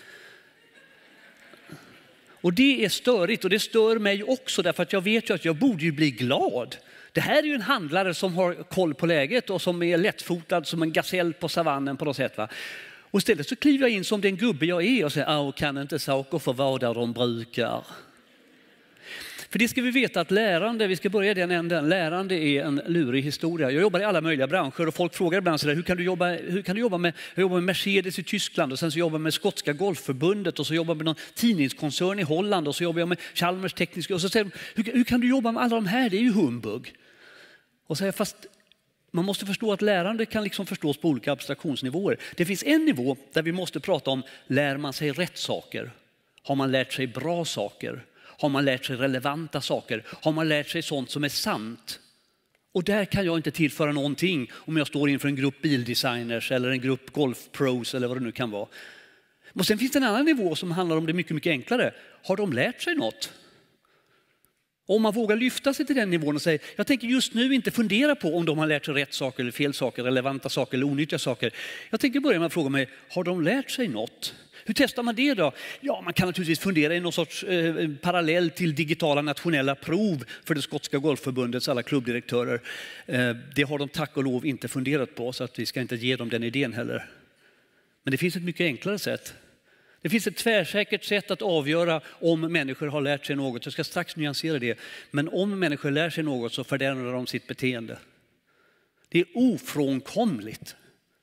Och det är störigt och det stör mig också därför att jag vet ju att jag borde ju bli glad. Det här är ju en handlare som har koll på läget och som är lättfotad som en gasell på savannen på något sätt. Va? Och istället så kliver jag in som den gubbe jag är och säger kan inte saker få vara där de brukar. För det ska vi veta att lärande, vi ska börja den änden, lärande är en lurig historia. Jag jobbar i alla möjliga branscher och folk frågar ibland sådär, hur kan du jobba med, jag jobbar med Mercedes i Tyskland och sen så jobbar jag med Skotska Golfförbundet och så jobbar jag med någon tidningskoncern i Holland och så jobbar jag med Chalmers tekniska och så säger de, hur kan du jobba med alla de här, det är ju humbug. Och så fast man måste förstå att lärande kan liksom förstås på olika abstraktionsnivåer. Det finns en nivå där vi måste prata om, lär man sig rätt saker? Har man lärt sig bra saker? Har man lärt sig relevanta saker? Har man lärt sig sånt som är sant? Och där kan jag inte tillföra någonting om jag står inför en grupp bildesigners eller en grupp golfpros eller vad det nu kan vara. Och sen finns det en annan nivå som handlar om det mycket, mycket enklare. Har de lärt sig något? Om man vågar lyfta sig till den nivån och säga, jag tänker just nu inte fundera på om de har lärt sig rätt saker eller fel saker, relevanta saker eller onyttiga saker. Jag tänker börja med att fråga mig, har de lärt sig något? Hur testar man det då? Ja, man kan naturligtvis fundera i någon sorts parallell till digitala nationella prov för det skotska golfförbundets alla klubbdirektörer. Det har de tack och lov inte funderat på, så att vi ska inte ge dem den idén heller. Men det finns ett mycket enklare sätt. Det finns ett tvärsäkert sätt att avgöra om människor har lärt sig något. Jag ska strax nyansera det. Men om människor lär sig något så förändrar de sitt beteende. Det är ofrånkomligt.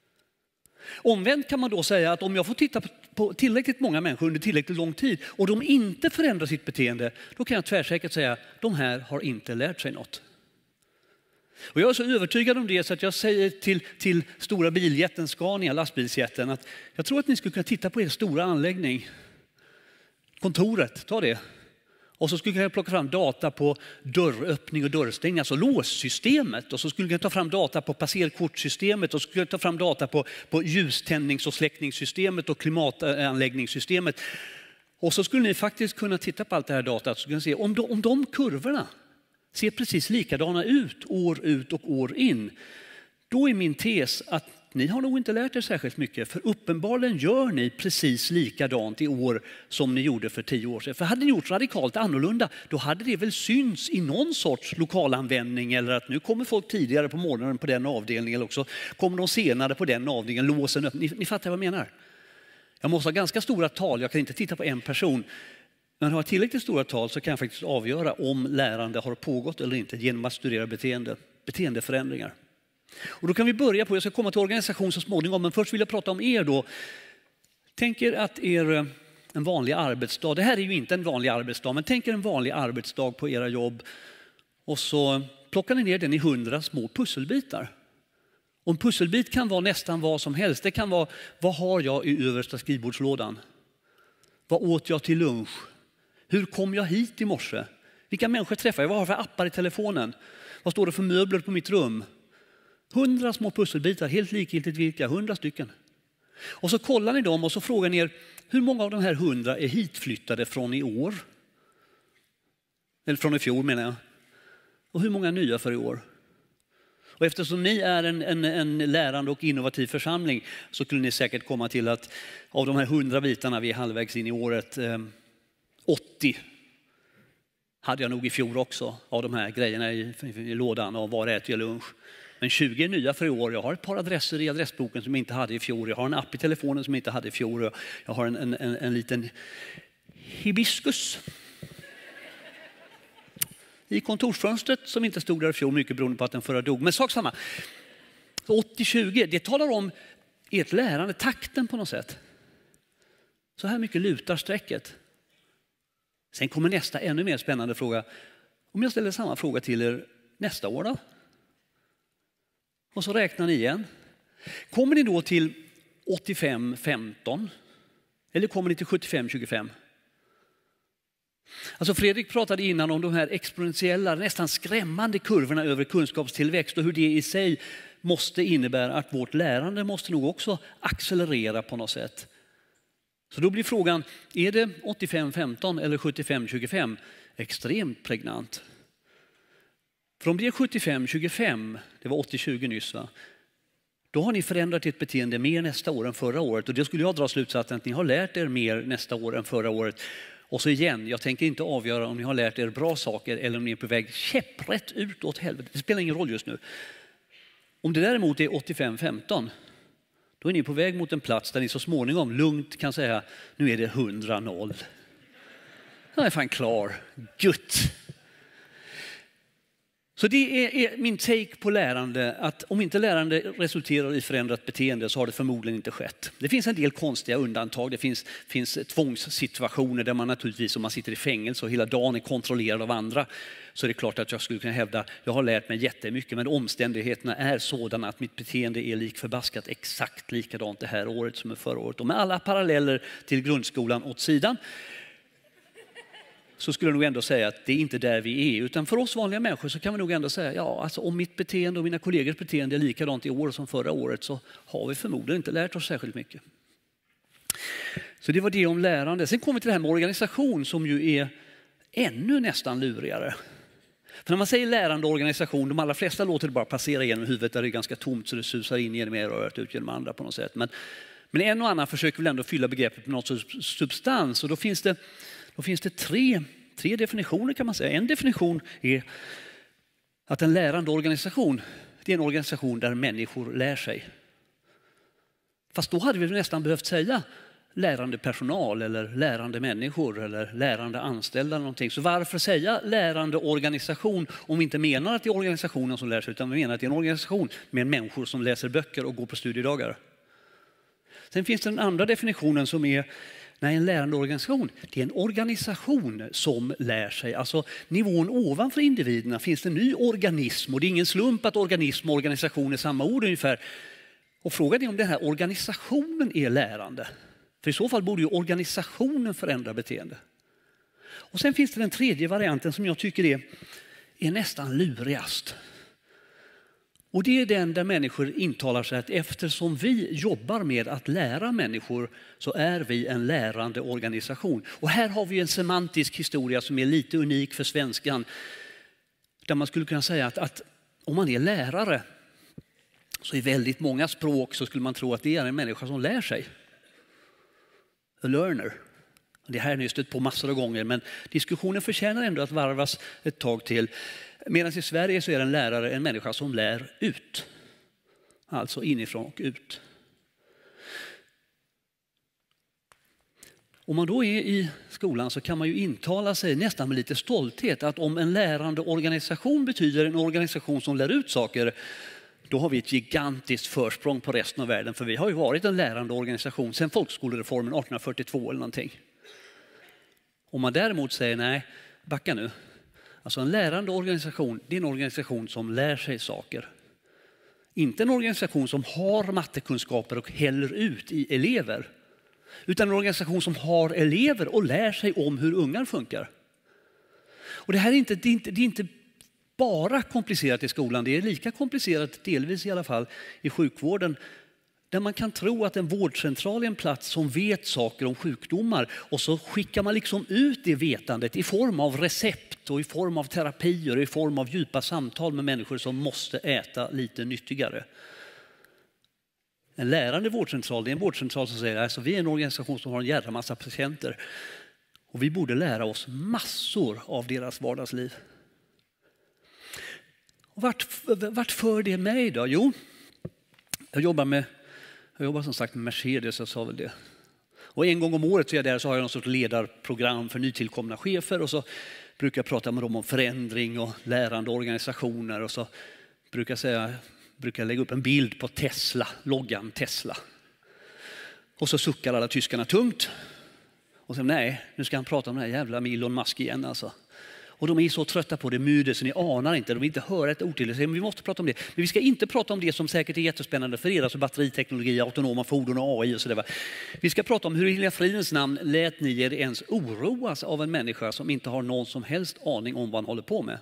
Omvänt kan man då säga att om jag får titta på tillräckligt många människor under tillräckligt lång tid och de inte förändrar sitt beteende, då kan jag tvärsäkert säga att de här har inte lärt sig något. Och jag är så övertygad om det så att jag säger till stora biljätten Scania, lastbilsjätten, att jag tror att ni skulle kunna titta på er stora anläggning. Kontoret, ta det. Och så skulle jag plocka fram data på dörröppning och dörrstängning, alltså låssystemet. Och så skulle jag ta fram data på passerkortsystemet och så skulle jag ta fram data på ljuständnings- och släckningssystemet och klimatanläggningssystemet. Och så skulle ni faktiskt kunna titta på allt det här datat och kunna se om de kurvorna ser precis likadana ut och år in. Då är min tes att ni har nog inte lärt er särskilt mycket, för uppenbarligen gör ni precis likadant i år som ni gjorde för 10 år sedan. För hade ni gjort radikalt annorlunda, då hade det väl syns i någon sorts lokalanvändning, eller att nu kommer folk tidigare på morgonen på den avdelningen, eller också kommer de senare på den avdelningen, låsen upp. Ni fattar vad jag menar. Jag måste ha ganska stora tal, jag kan inte titta på en person. Men har jag tillräckligt stora tal så kan jag faktiskt avgöra om lärande har pågått eller inte genom att studera beteendeförändringar. Och då kan vi börja på, jag ska komma till organisation så småningom, men först vill jag prata om er då. Tänk er att en vanlig arbetsdag, det här är ju inte en vanlig arbetsdag, men tänk er en vanlig arbetsdag på era jobb och så plockar ni ner den i 100 små pusselbitar. Och en pusselbit kan vara nästan vad som helst. Det kan vara, vad har jag i översta skrivbordslådan? Vad åt jag till lunch? Hur kom jag hit i morse? Vilka människor träffar jag? Vad har jag för appar i telefonen? Vad står det för möbler på mitt rum? 100 små pusselbitar, helt likgiltigt vilka, 100 stycken. Och så kollar ni dem och så frågar ni er, hur många av de här 100 är hitflyttade från i år? Eller från i fjol menar jag. Och hur många nya för i år? Och eftersom ni är en lärande och innovativ församling så skulle ni säkert komma till att av de här 100 bitarna vi är halvvägs in i året, 80 hade jag nog i fjol också av de här grejerna i lådan och var äter jag lunch. Men 20 är nya för i år. Jag har ett par adresser i adressboken som jag inte hade i fjol. Jag har en app i telefonen som jag inte hade i fjol. Jag har en liten hibiskus i kontorsfönstret som inte stod där i fjol, mycket beroende på att den förra dog. Men sak samma. 80-20, det talar om ert lärande, takten på något sätt. Så här mycket lutar strecket. Sen kommer nästa ännu mer spännande fråga. Om jag ställer samma fråga till er nästa år då? Och så räknar ni igen. Kommer ni då till 85-15? Eller kommer ni till 75-25? Alltså Fredrik pratade innan om de här exponentiella, nästan skrämmande kurvorna över kunskapstillväxt och hur det i sig måste innebära att vårt lärande måste nog också accelerera på något sätt. Så då blir frågan, är det 85-15 eller 75-25? Extremt pregnant. För om det är 75-25, det var 80-20 nyss va? Då har ni förändrat ert beteende mer nästa år än förra året. Och det skulle jag dra slutsatsen att ni har lärt er mer nästa år än förra året. Och så igen, jag tänker inte avgöra om ni har lärt er bra saker eller om ni är på väg käpprätt ut åt helvete. Det spelar ingen roll just nu. Om det däremot är 85-15, då är ni på väg mot en plats där ni så småningom lugnt kan säga, nu är det 100-0. Jag är fan klar. Gött. Så det är min take på lärande, att om inte lärande resulterar i förändrat beteende så har det förmodligen inte skett. Det finns en del konstiga undantag, det finns tvångssituationer där man naturligtvis, om man sitter i fängelse och hela dagen är kontrollerad av andra, så är det klart att jag skulle kunna hävda, jag har lärt mig jättemycket, men omständigheterna är sådana att mitt beteende är likförbaskat exakt likadant det här året som förra året. Och med alla paralleller till grundskolan åt sidan, så skulle jag nog ändå säga att det är inte där vi är. Utan för oss vanliga människor så kan vi nog ändå säga, ja, alltså om mitt beteende och mina kollegors beteende är likadant i år som förra året så har vi förmodligen inte lärt oss särskilt mycket. Så det var det om lärande. Sen kommer vi till det här med organisation som ju är ännu nästan lurigare. För när man säger lärande organisation, de allra flesta låter det bara passera genom huvudet där det är ganska tomt så det susar in genom er och ut genom andra på något sätt. Men en och annan försöker väl ändå fylla begreppet med något sorts substans, och då finns det tre definitioner kan man säga. En definition är att en lärande organisation, det är en organisation där människor lär sig. Fast då hade vi nästan behövt säga lärande personal eller lärande människor eller lärande anställda eller någonting. Så varför säga lärande organisation om vi inte menar att det är organisationen som lär sig, utan vi menar att det är en organisation med människor som läser böcker och går på studiedagar. Sen finns det den andra definitionen som är en lärande organisation, det är en organisation som lär sig. Alltså nivån ovanför individerna finns det en ny organism, och det är ingen slump att organism och organisation är samma ord ungefär. Och frågan är om den här organisationen är lärande. För i så fall borde ju organisationen förändra beteende. Och sen finns det den tredje varianten som jag tycker är nästan lurigast. Och det är den där människor intalar sig att eftersom vi jobbar med att lära människor så är vi en lärande organisation. Och här har vi en semantisk historia som är lite unik för svenskan. Där man skulle kunna säga att om man är lärare så i väldigt många språk så skulle man tro att det är en människa som lär sig. A learner. Det här har ni stött på massor av gånger, men diskussionen förtjänar ändå att varvas ett tag till. Medan i Sverige så är en lärare en människa som lär ut. Alltså inifrån och ut. Om man då är i skolan så kan man ju intala sig nästan med lite stolthet att om en lärande organisation betyder en organisation som lär ut saker, då har vi ett gigantiskt försprång på resten av världen. För vi har ju varit en lärande organisation sedan folkskolereformen 1842 eller någonting. Om man däremot säger nej, backa nu. Alltså en lärande organisation, det är en organisation som lär sig saker. Inte en organisation som har mattekunskaper och häller ut i elever. Utan en organisation som har elever och lär sig om hur ungar funkar. Och det här är inte bara komplicerat i skolan, det är lika komplicerat delvis i alla fall i sjukvården. Där man kan tro att en vårdcentral är en plats som vet saker om sjukdomar och så skickar man liksom ut det vetandet i form av recept och i form av terapier och i form av djupa samtal med människor som måste äta lite nyttigare. En lärande vårdcentral, det är en vårdcentral som säger alltså vi är en organisation som har en jävla massa patienter och vi borde lära oss massor av deras vardagsliv. Och vart för det mig då? Jo, jag jobbar som sagt med Mercedes, jag sa väl det. Och en gång om året så är jag där så har jag något sorts ledarprogram för nytillkomna chefer och så brukar jag prata med dem om förändring och lärande organisationer och så brukar jag lägga upp en bild på Tesla, loggan Tesla. Och så suckar alla tyskarna tungt. Och så nej, nu ska han prata om den här jävla Elon Musk igen alltså. Och de är så trötta på det mydet så ni anar inte. De vill inte höra ett ord till. Men vi måste prata om det. Men vi ska inte prata om det som säkert är jättespännande för er. Alltså batteriteknologi, autonoma fordon och AI och sådär. Vi ska prata om hur i hela fridens namn lät ni er ens oroas av en människa som inte har någon som helst aning om vad han håller på med.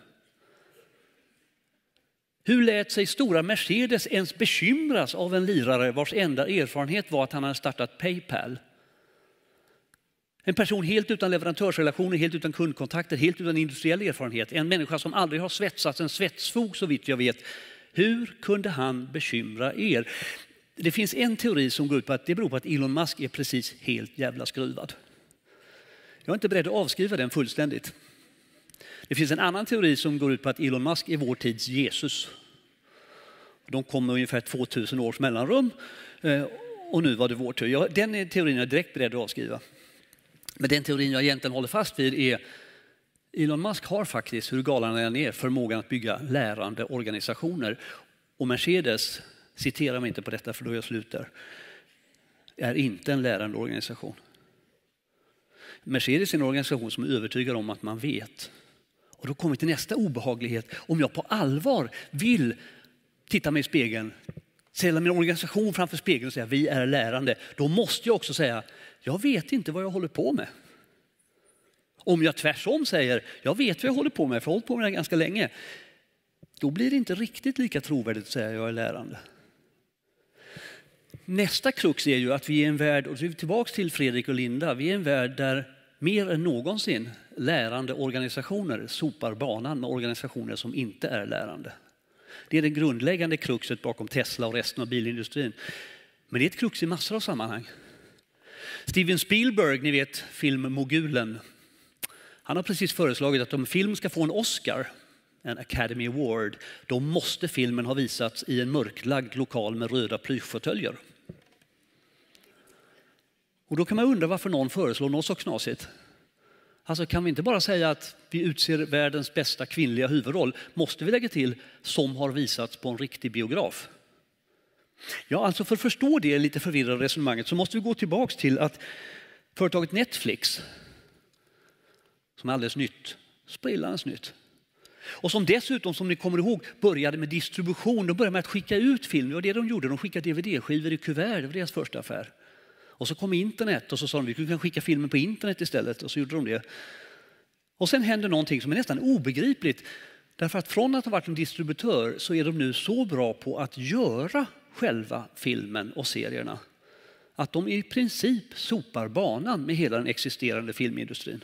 Hur lät sig stora Mercedes ens bekymras av en lirare vars enda erfarenhet var att han hade startat PayPal? En person helt utan leverantörsrelationer, helt utan kundkontakter, helt utan industriell erfarenhet. En människa som aldrig har svetsats en svetsfog så vitt jag vet. Hur kunde han bekymra er? Det finns en teori som går ut på att det beror på att Elon Musk är precis helt jävla skruvad. Jag är inte beredd att avskriva den fullständigt. Det finns en annan teori som går ut på att Elon Musk är vår tids Jesus. De kom med ungefär 2000 års mellanrum och nu var det vår tur. Den teorin är jag direkt beredd att avskriva. Men den teorin jag egentligen håller fast vid är Elon Musk har faktiskt, hur galen han är, förmågan att bygga lärande organisationer. Och Mercedes, citerar mig inte på detta för då jag slutar, är inte en lärande organisation. Mercedes är en organisation som är övertygad om att man vet. Och då kommer vi till nästa obehaglighet. Om jag på allvar vill titta mig i spegeln, ställa min organisation framför spegeln och säga vi är lärande, då måste jag också säga jag vet inte vad jag håller på med. Om jag tvärsom säger jag vet vad jag håller på med, för jag har hållit på med det ganska länge, då blir det inte riktigt lika trovärdigt att säga jag är lärande. Nästa krux är ju att vi är en värld, och så är vi tillbaka till Fredrik och Linda, vi är en värld där mer än någonsin lärande organisationer sopar banan med organisationer som inte är lärande. Det är det grundläggande kruxet bakom Tesla och resten av bilindustrin. Men det är ett krux i massor av sammanhang. Steven Spielberg, ni vet filmmogulen, han har precis föreslagit att om film ska få en Oscar, en Academy Award, då måste filmen ha visats i en mörklagd lokal med röda plyschfåtöljer. Och då kan man undra varför någon föreslår något så knasigt. Alltså kan vi inte bara säga att vi utser världens bästa kvinnliga huvudroll, måste vi lägga till som har visats på en riktig biograf? Ja, alltså för att förstå det lite förvirrade resonemanget så måste vi gå tillbaka till att företaget Netflix, som är alldeles nytt, sprillans nytt, och som dessutom, som ni kommer ihåg, började med distribution. De började med att skicka ut film. Det var det de gjorde. De skickade DVD-skivor i kuvert. Det var deras första affär. Och så kom internet och så sa de att vi kan skicka filmen på internet istället. Och så gjorde de det. Och sen hände någonting som är nästan obegripligt. Därför att från att ha varit en distributör så är de nu så bra på att göra själva filmen och serierna att de i princip sopar banan med hela den existerande filmindustrin.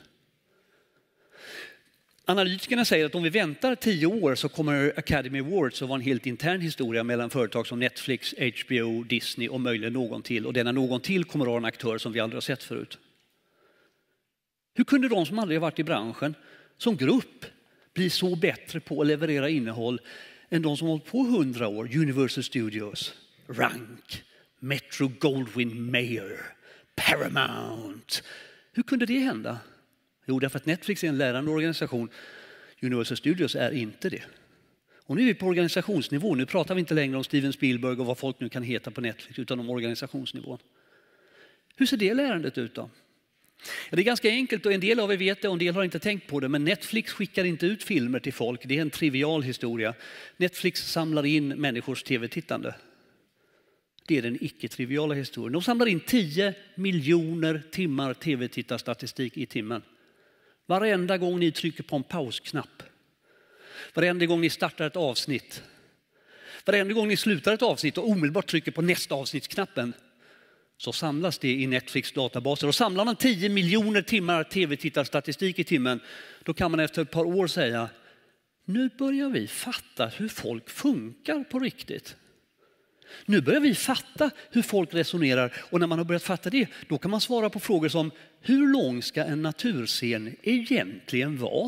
Analytikerna säger att om vi väntar 10 år så kommer Academy Awards att vara en helt intern historia mellan företag som Netflix, HBO, Disney och möjligen någon till. Och denna någon till kommer att vara en aktör som vi aldrig har sett förut. Hur kunde de som aldrig har varit i branschen som grupp bli så bättre på att leverera innehåll än de som har hållit på 100 år? Universal Studios, Rank, Metro Goldwyn Mayer, Paramount. Hur kunde det hända? Jo, därför att Netflix är en lärande organisation. Universal Studios är inte det. Och nu är vi på organisationsnivå. Nu pratar vi inte längre om Steven Spielberg och vad folk nu kan heta på Netflix, utan om organisationsnivån. Hur ser det lärandet ut då? Ja, det är ganska enkelt och en del av er vet det och en del har inte tänkt på det. Men Netflix skickar inte ut filmer till folk. Det är en trivial historia. Netflix samlar in människors tv-tittande. Det är den icke-triviala historien. De samlar in 10 miljoner timmar tv-tittarstatistik i timmen. Varenda gång ni trycker på en pausknapp. Varenda gång ni startar ett avsnitt. Varenda gång ni slutar ett avsnitt och omedelbart trycker på nästa avsnittsknappen. Så samlas det i Netflix databaser. Och samlar man 10 miljoner timmar tv-tittarstatistik i timmen. Då kan man efter ett par år säga. Nu börjar vi fatta hur folk funkar på riktigt. Nu börjar vi fatta hur folk resonerar och när man har börjat fatta det, då kan man svara på frågor som hur lång ska en naturscen egentligen vara?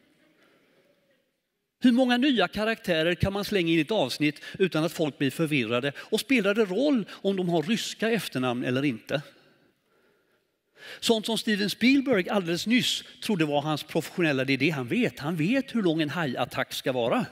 Hur många nya karaktärer kan man slänga in i ett avsnitt utan att folk blir förvirrade? Och spelar det roll om de har ryska efternamn eller inte? Sånt som Steven Spielberg alldeles nyss trodde var hans professionella, det är det han vet. Han vet hur lång en hajattack ska vara.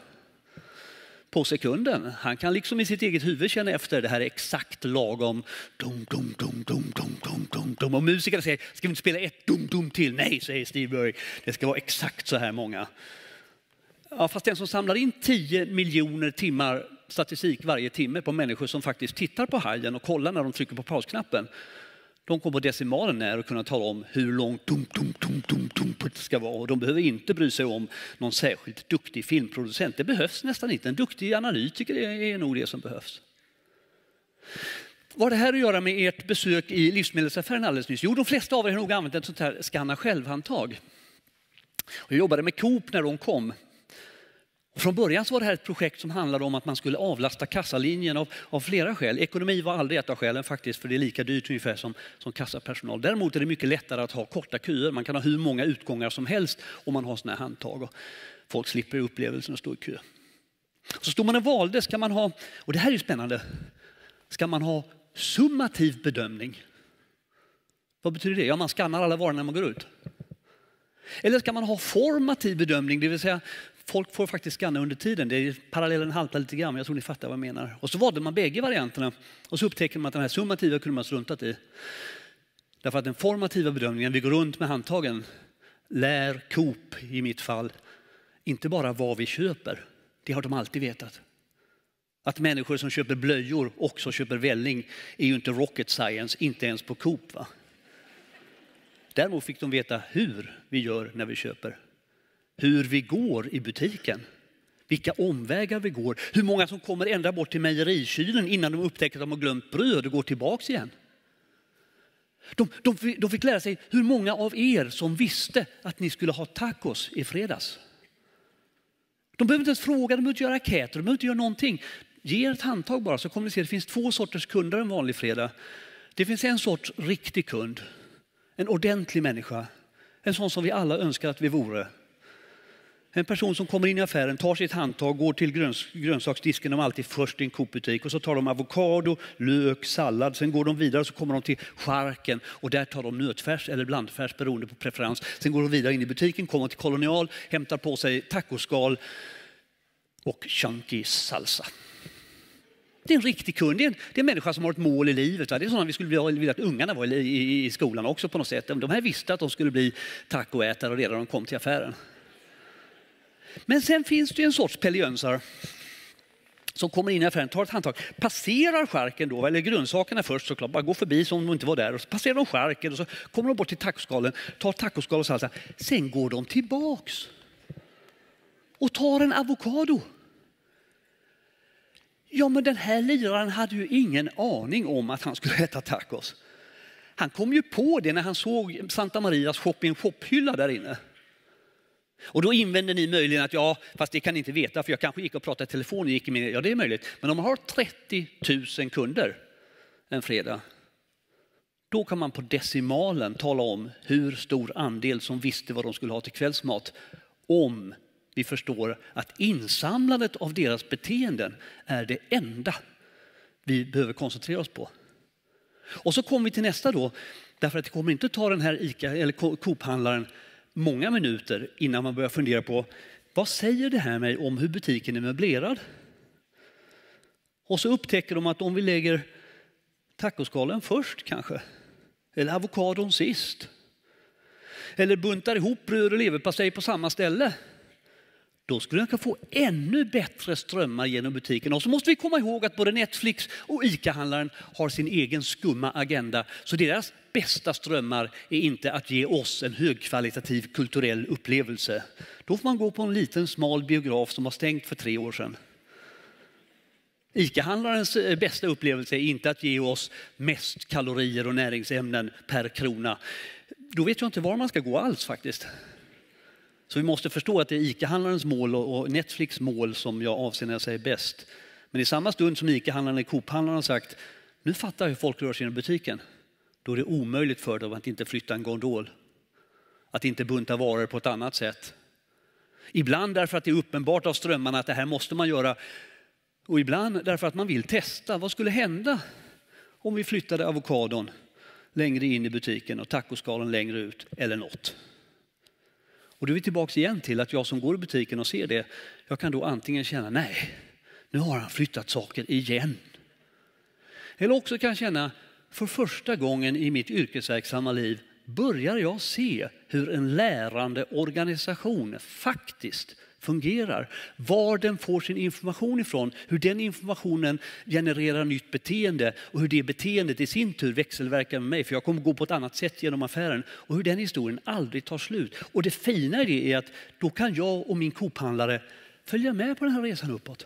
På sekunden. Han kan liksom i sitt eget huvud känna efter det här exakt lagom. Dum, dum, dum, dum, dum, dum, dum, dum. Och musikerna säger, ska vi inte spela ett dum, dum till? Nej, säger Spielberg. Det ska vara exakt så här många. Ja, fast den som samlar in 10 miljoner timmar statistik varje timme på människor som faktiskt tittar på hajen och kollar när de trycker på pausknappen. De kommer på decimalen när och kunna tala om hur långt dum, dum, dum, dum, dum det ska vara. Och de behöver inte bry sig om någon särskilt duktig filmproducent. Det behövs nästan inte. En duktig analytiker är nog det som behövs. Vad har det här att göra med ert besök i livsmedelsaffären alldeles nyss? Jo, de flesta av er har nog använt ett sånt här skanna själv-handtag. Jag jobbade med Coop när de kom. Och från början så var det här ett projekt som handlade om att man skulle avlasta kassalinjen av flera skäl. Ekonomi var aldrig ett av skälen faktiskt, för det är lika dyrt ungefär som kassapersonal. Däremot är det mycket lättare att ha korta köer. Man kan ha hur många utgångar som helst om man har såna här handtag. Och folk slipper upplevelsen att stå i kö. Så stod man och valde, ska man ha, och det här är ju spännande, ska man ha summativ bedömning? Vad betyder det? Ja, man skannar alla varor när man går ut. Eller ska man ha formativ bedömning, det vill säga folk får faktiskt skanna under tiden. Det är parallellen haltar lite grann, men jag tror ni fattar vad jag menar. Och så valde man bägge varianterna och så upptäckte man att den här summativa kunde man struntat i. Därför att den formativa bedömningen, vi går runt med handtagen, lär Coop i mitt fall inte bara vad vi köper. Det har de alltid vetat. Att människor som köper blöjor också köper välling är ju inte rocket science, inte ens på Coop, va? Däremot fick de veta hur vi gör när vi köper. Hur vi går i butiken. Vilka omvägar vi går. Hur många som kommer ända bort till mejerikylen innan de upptäcker att de har glömt bröd och går tillbaks igen. De fick lära sig hur många av er som visste att ni skulle ha tacos i fredags. De behöver inte ens fråga, de behöver inte göra enkäter, de behöver inte göra någonting. Ge ett handtag bara så kommer ni se att det finns 2 sorters kunder en vanlig fredag. Det finns en sorts riktig kund, en ordentlig människa, en sån som vi alla önskar att vi vore. En person som kommer in i affären, tar sitt handtag, går till grönsaksdisken, de är alltid först i en Coop-butik, och så tar de avokado, lök, sallad, sen går de vidare och så kommer de till charken och där tar de nötfärs eller blandfärs beroende på preferens. Sen går de vidare in i butiken, kommer till Kolonial, hämtar på sig tacoskal och chunky salsa. Det är en riktig kund, det är en människa som har ett mål i livet. Va? Det är sådana vi skulle vilja att ungarna var i skolan också på något sätt. De här visste att de skulle bli tacoätare redan när de kom till affären. Men sen finns det en sorts peljönsar som kommer in i affären, tar ett handtag, passerar charken då, eller grönsakerna först såklart, bara går förbi som om de inte var där, och så passerar de charken och så kommer de bort till tacoskalen, tar tacoskal och salsa. Sen går de tillbaks och tar en avokado. Ja, men den här liraren hade ju ingen aning om att han skulle äta tacos. Han kom ju på det när han såg Santa Marias shop-in-shop-hylla där inne. Och då invänder ni möjligen att ja, fast det kan ni inte veta för jag kanske gick och pratade i telefon och gick med. Ja, det är möjligt. Men om man har 30 000 kunder en fredag, då kan man på decimalen tala om hur stor andel som visste vad de skulle ha till kvällsmat, om vi förstår att insamlandet av deras beteenden är det enda vi behöver koncentrera oss på. Och så kommer vi till nästa då, därför att det kommer inte ta den här ICA eller Coop-handlaren många minuter innan man börjar fundera på vad säger det här mig om hur butiken är möblerad? Och så upptäcker de att om vi lägger tacoskalen först kanske, eller avokadon sist, eller buntar ihop bröd och leverpastej på samma ställe, då skulle den kunna få ännu bättre strömmar genom butiken. Och så måste vi komma ihåg att både Netflix och ICA-handlaren har sin egen skumma agenda. Så deras bästa strömmar är inte att ge oss en högkvalitativ kulturell upplevelse. Då får man gå på en liten smal biograf som har stängt för 3 år sedan. ICA-handlarens bästa upplevelse är inte att ge oss mest kalorier och näringsämnen per krona. Då vet jag inte var man ska gå alls faktiskt. Så vi måste förstå att det är ICA-handlarens mål och Netflix mål som jag avser när jag säger bäst. Men i samma stund som ICA-handlaren eller Coop-handlaren har sagt nu fattar hur folk rör sig i butiken, då är det omöjligt för dem att inte flytta en gondol. Att inte bunta varor på ett annat sätt. Ibland därför att det är uppenbart av strömmarna att det här måste man göra. Och ibland därför att man vill testa vad skulle hända om vi flyttade avokadon längre in i butiken och tacoskalen längre ut eller något. Och då är vi tillbaka igen till att jag som går i butiken och ser det, jag kan då antingen känna nej, nu har han flyttat saker igen. Eller också kan jag känna, för första gången i mitt yrkesverksamma liv börjar jag se hur en lärande organisation faktiskt fungerar. Var den får sin information ifrån, hur den informationen genererar nytt beteende och hur det beteendet i sin tur växelverkar med mig, för jag kommer gå på ett annat sätt genom affären, och hur den historien aldrig tar slut. Och det fina i det är att då kan jag och min Coop-handlare följa med på den här resan uppåt.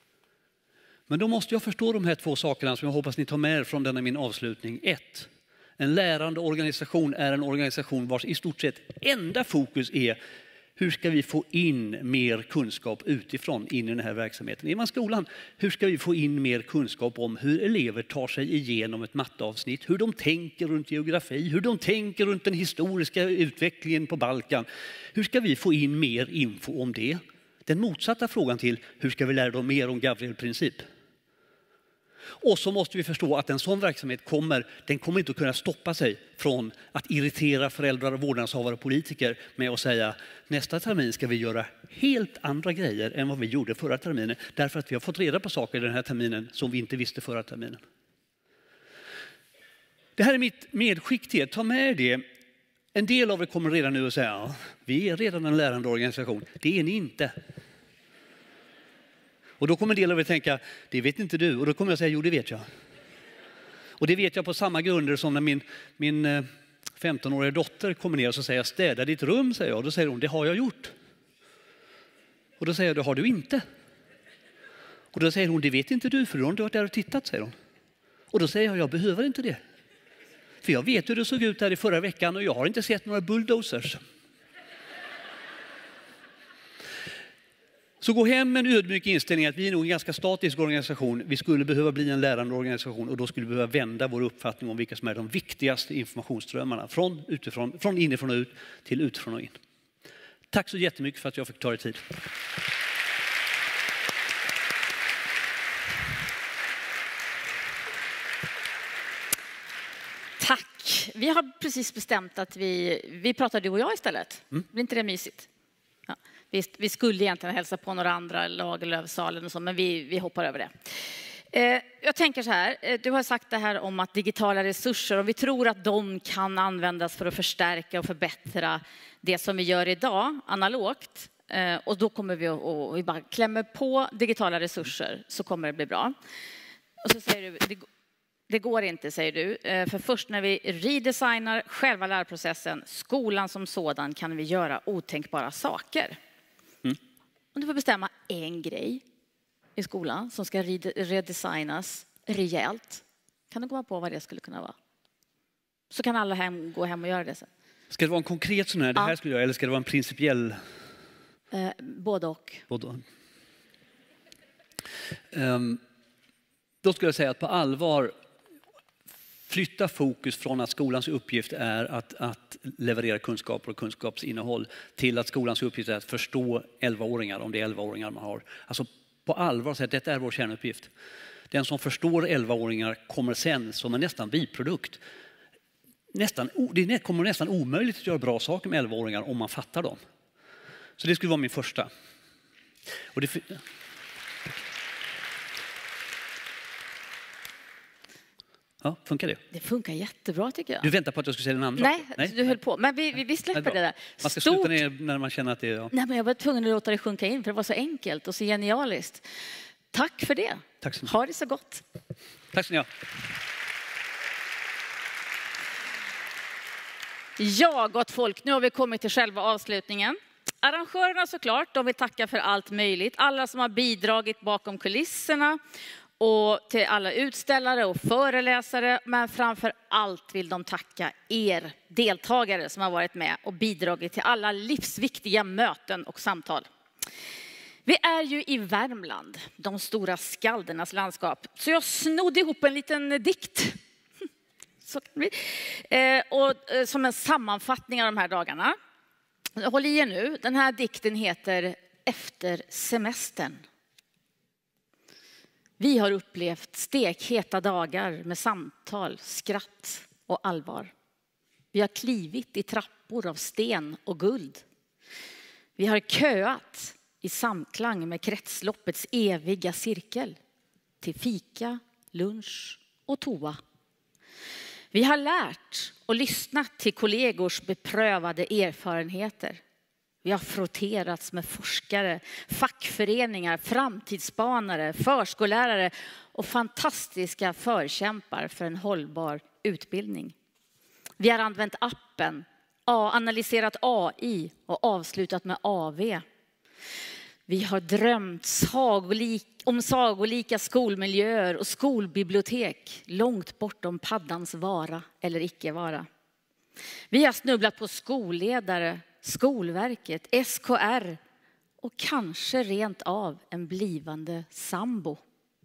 Men då måste jag förstå de här 2 sakerna som jag hoppas ni tar med er från denna min avslutning. 1. En lärande organisation är en organisation vars i stort sett enda fokus är hur ska vi få in mer kunskap utifrån in i den här verksamheten. Är man skolan, hur ska vi få in mer kunskap om hur elever tar sig igenom ett matteavsnitt, hur de tänker runt geografi, hur de tänker runt den historiska utvecklingen på Balkan. Hur ska vi få in mer info om det? Den motsatta frågan till hur ska vi lära dem mer om Gavriel-princip? Och så måste vi förstå att en sån verksamhet kommer inte att kunna stoppa sig från att irritera föräldrar, vårdnadshavare och politiker med att säga nästa termin ska vi göra helt andra grejer än vad vi gjorde förra terminen. Därför att vi har fått reda på saker den här terminen som vi inte visste förra terminen. Det här är mitt medskick till er. Ta med det. En del av er kommer redan nu att säga ja, vi är redan en lärande organisation. Det är ni inte. Och då kommer en del av er tänka, det vet inte du. Och då kommer jag säga, jo det vet jag. Och det vet jag på samma grunder som när min 15-åriga dotter kommer ner och så säger jag, städa ditt rum, säger jag. Och då säger hon, det har jag gjort. Och då säger jag, det har du inte. Och då säger hon, det vet inte du för du har inte varit där och tittat, säger hon. Och då säger jag behöver inte det. För jag vet hur det såg ut här i förra veckan och jag har inte sett några bulldozers. Så gå hem med en ödmjuk inställning att vi är nog en ganska statisk organisation. Vi skulle behöva bli en lärande organisation och då skulle vi behöva vända vår uppfattning om vilka som är de viktigaste informationsströmmarna från inifrån och ut till utifrån och in. Tack så jättemycket för att jag fick ta er tid. Tack. Vi har precis bestämt att vi pratar du och jag istället. Blir inte det mysigt? Ja. Vi skulle egentligen hälsa på några andra Lagerlöfsalen och så, men vi hoppar över det. Jag tänker så här, du har sagt det här om att digitala resurser, och vi tror att de kan användas för att förstärka och förbättra det som vi gör idag analogt. Och då kommer vi bara klämmer på digitala resurser så kommer det bli bra. Och så säger du, det går inte, säger du. För först när vi redesignar själva lärprocessen, skolan som sådan, kan vi göra otänkbara saker. Om du får bestämma en grej i skolan som ska redesignas rejält, kan du komma på vad det skulle kunna vara? Så kan alla gå hem och göra det sen. Ska det vara en konkret sån här, det här skulle jag, eller ska det vara en principiell? Både och. Då skulle jag säga att på allvar flytta fokus från att skolans uppgift är att leverera kunskaper och kunskapsinnehåll till att skolans uppgift är att förstå 11-åringar, om det är 11-åringar man har. Alltså på allvar säga att detta är vår kärnuppgift. Den som förstår 11-åringar kommer sen som en nästan biprodukt. Det kommer nästan omöjligt att göra bra saker med 11-åringar om man fattar dem. Så det skulle vara min första. Och det... Ja, funkar det? Det funkar jättebra tycker jag. Du väntar på att jag ska säga den andra? Nej, du höll på. Men vi släpper det där. Man ska sluta ner när man känner att det är... Ja. Nej, men jag var tvungen att låta det sjunka in för det var så enkelt och så genialiskt. Tack för det. Tack så mycket. Ha det så gott. Tack så mycket. Ja, gott folk. Nu har vi kommit till själva avslutningen. Arrangörerna såklart, de vill tacka för allt möjligt. Alla som har bidragit bakom kulisserna. Och till alla utställare och föreläsare, men framför allt vill de tacka er deltagare som har varit med och bidragit till alla livsviktiga möten och samtal. Vi är ju i Värmland, de stora skaldernas landskap, så jag snodde ihop en liten dikt. Så kan vi. Och som en sammanfattning av de här dagarna. Håll i er nu, den här dikten heter Efter semestern. Vi har upplevt stekheta dagar med samtal, skratt och allvar. Vi har klivit i trappor av sten och guld. Vi har köat i samklang med kretsloppets eviga cirkel till fika, lunch och toa. Vi har lärt och lyssnat till kollegors beprövade erfarenheter. Vi har frotterats med forskare, fackföreningar, framtidsspanare, förskollärare och fantastiska förkämpar för en hållbar utbildning. Vi har använt appen, analyserat AI och avslutat med AV. Vi har drömt om sagolika skolmiljöer och skolbibliotek långt bortom paddans vara eller icke vara. Vi har snubblat på skolledare, Skolverket, SKR och kanske rent av en blivande sambo.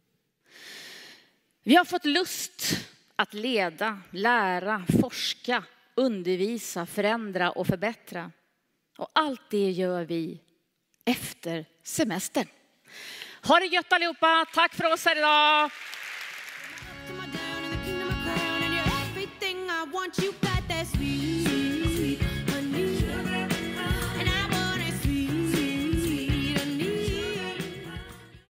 Vi har fått lust att leda, lära, forska, undervisa, förändra och förbättra. Och allt det gör vi efter semestern. Ha det gött allihopa. Tack för oss här idag. You got that sweet